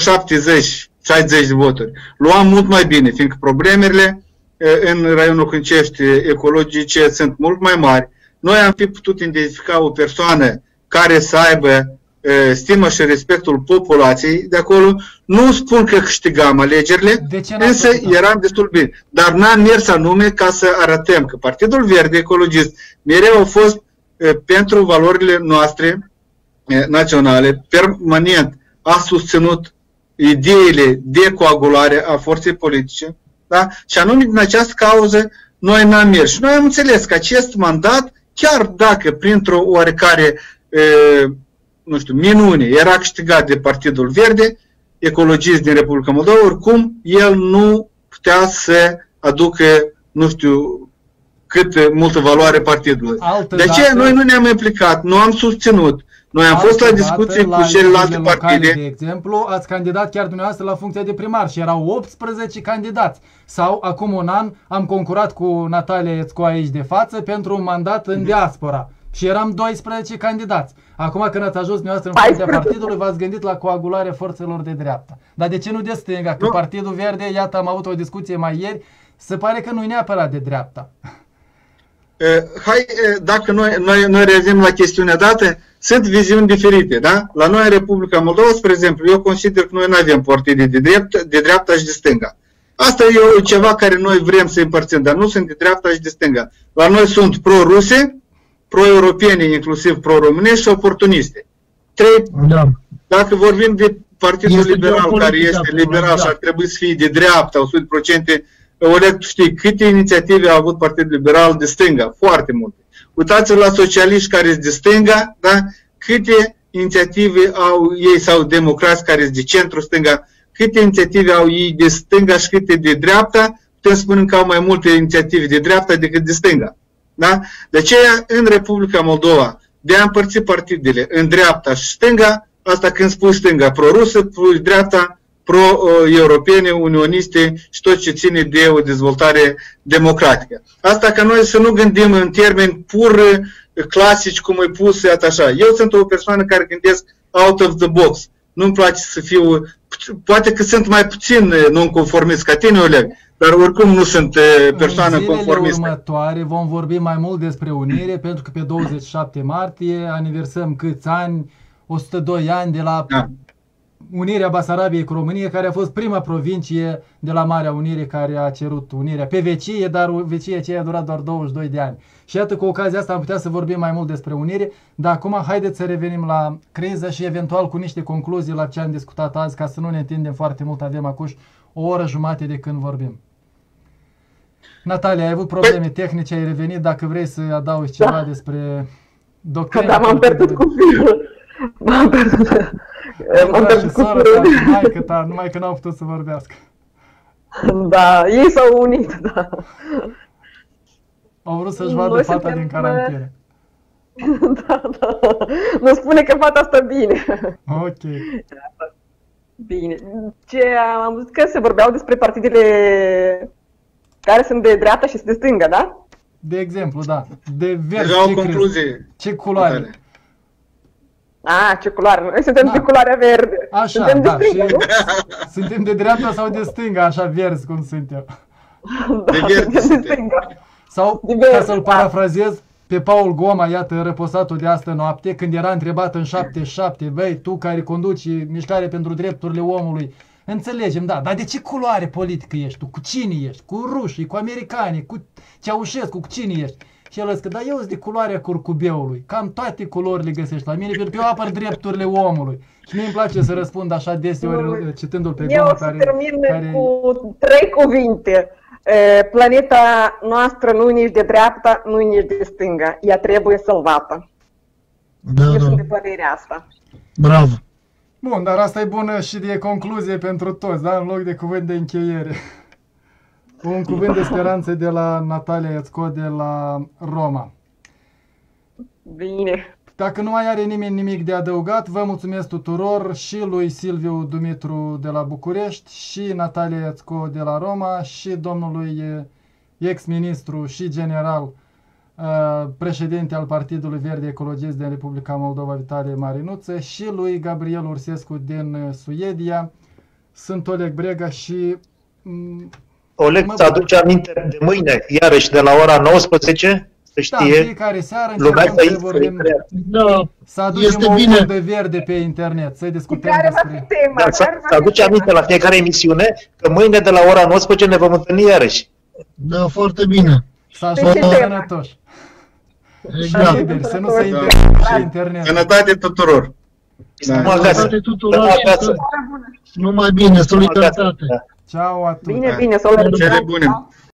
de voturi. Luam mult mai bine, fiindcă problemele în raionul Hâncești ecologice sunt mult mai mari. Noi am fi putut identifica o persoană care să aibă stimă și respectul populației de acolo. Nu spun că câștigam alegerile, însă eram destul bine. Dar n-am mers anume ca să arătăm că Partidul Verde Ecologist mereu a fost pentru valorile noastre naționale, permanent a susținut ideile de coagulare a forței politice, da? Și anume din această cauză noi n-am mers. Și noi am înțeles că acest mandat, chiar dacă printr-o oarecare, nu știu, minune, era câștigat de Partidul Verde, ecologist din Republica Moldova, oricum el nu putea să aducă, nu știu, cât multă valoare partidului. De aceea noi nu ne-am implicat, nu am susținut. Noi am fost la discuții cu celelalte partide. De exemplu, ați candidat chiar dumneavoastră la funcția de primar și erau 18 candidați. Sau, acum un an, am concurat cu Natalia Ețco aici de față pentru un mandat în diaspora. Și eram 12 candidați. Acum când ați ajuns dumneavoastră în funcția partidului, v-ați gândit la coagularea forțelor de dreapta. Dar de ce nu de stânga? Că Partidul Verde, iată, am avut o discuție mai ieri, se pare că nu-i neapărat de dreapta. Dacă noi revenim la chestiunea dată, sunt viziuni diferite, da? La noi în Republica Moldova, spre exemplu, eu consider că noi nu avem partide de dreapta și de stânga. Asta e ceva care noi vrem să împărțim, dar nu sunt de dreapta și de stânga. La noi sunt pro-ruse, pro-europene, inclusiv pro-românești și oportuniste. Dacă vorbim de Partidul Liberal, care este liberal și ar trebui să fie de dreapta, 100%, Oleg, tu știi câte inițiative a avut Partidul Liberal de stânga? Foarte multe. Uitați-vă la socialiști care sunt de stânga, da? Câte inițiative au ei, sau democrați care sunt de centru-stânga, câte inițiative au ei de stânga și câte de dreapta, putem spune că au mai multe inițiative de dreapta decât de stânga. Da? De aceea, în Republica Moldova, de a împărți partidele în dreapta și stânga, asta când spui stânga pro-rusă, spui dreapta pro-europene, unioniste și tot ce ține de o dezvoltare democratică. Asta ca noi să nu gândim în termeni pur clasici, cum e pus, așa. Eu sunt o persoană care gândesc out of the box. Nu-mi place să fiu, poate că sunt mai puțin non-conformist ca tine, Oleg, dar oricum nu sunt persoană conformistă. În zilele următoare vom vorbi mai mult despre unire, pentru că pe 27 martie aniversăm câți ani, 102 ani de la unirea Basarabiei cu România, care a fost prima provincie de la Marea Unire care a cerut unirea pe vecie, dar vecia aceea a durat doar 22 de ani. Și iată, cu ocazia asta am putea să vorbim mai mult despre unire, dar acum haideți să revenim la criză și eventual cu niște concluzii la ce am discutat azi, ca să nu ne întindem foarte mult, avem acuși o oră jumate de când vorbim. Natalia, ai avut probleme tehnice, ai revenit, dacă vrei să adaugi ceva despre doctrina. Da, m-am pierdut cu filmul. M-am pierdut. M-am pierdut cu filmul. Numai că n-au putut să vorbească. Da, ei s-au unit, da. Au vrut să-și vadă fata din carantină. Da. Nu spune că fata stă bine. Ok. Bine. Ce am văzut că se vorbeau despre partidele care sunt de dreapta și de stânga, da? De exemplu, da. De verde. Deja o concluzie. Ce culoare? Ce culoare? Noi suntem de culoarea verde. Așa, suntem da. De stânga, suntem de dreapta sau de stânga, așa verzi cum suntem. De verde suntem. Sau, ca să-l parafrazez, pe Paul Goma, iată, răposatul de astă noapte, când era întrebat în 77, băi, tu care conduci mișcare pentru drepturile omului, înțelegem, da, dar de ce culoare politică ești tu? Cu cine ești? Cu rușii, cu americanii, cu Ceaușescu, cu cine ești? Și el zice, da, eu sunt de culoarea curcubeului, cam toate culorile găsești la mine, pentru că eu apăr drepturile omului. Și mie îmi place să răspund așa deseori, citându-l pe Goma, care... Eu să termin cu 3 cuvinte. Planeta noastră nu e nici de dreapta, nu e nici de stânga. Ea trebuie salvată. Eu sunt de părerea asta. Bravo. Bun, dar asta e bună și de concluzie pentru toți, da? În loc de cuvânt de încheiere. Un cuvânt de speranță de la Natalia Ețco de la Roma. Bine. Dacă nu mai are nimeni nimic de adăugat, vă mulțumesc tuturor, și lui Silviu Dumitru de la București, și Natalia Ețco de la Roma, și domnului ex-ministru și general, președinte al Partidului Verde Ecologist din Republica Moldova, Vitalie Marinuță, și lui Gabriel Ursescu din Suedia. Sunt Oleg Brega și... Oleg, să aduce aminte de mâine, iarăși de la ora 19, să știe. Da, fiecare seară încercăm să vorbim, să aducem o de verde pe internet, să discutăm despre... Da, să aduce aminte la fiecare emisiune că mâine de la ora 19 ne vom întâlni iarăși. Da, foarte bine. Să ajungem sănătoși. Exact. Liberi, să nu se interzică și internet. Sănătate tuturor. Sănătate tuturor și numai bine, solidaritate. Ciao a tutti. Bine, solidaritate. Cele bune.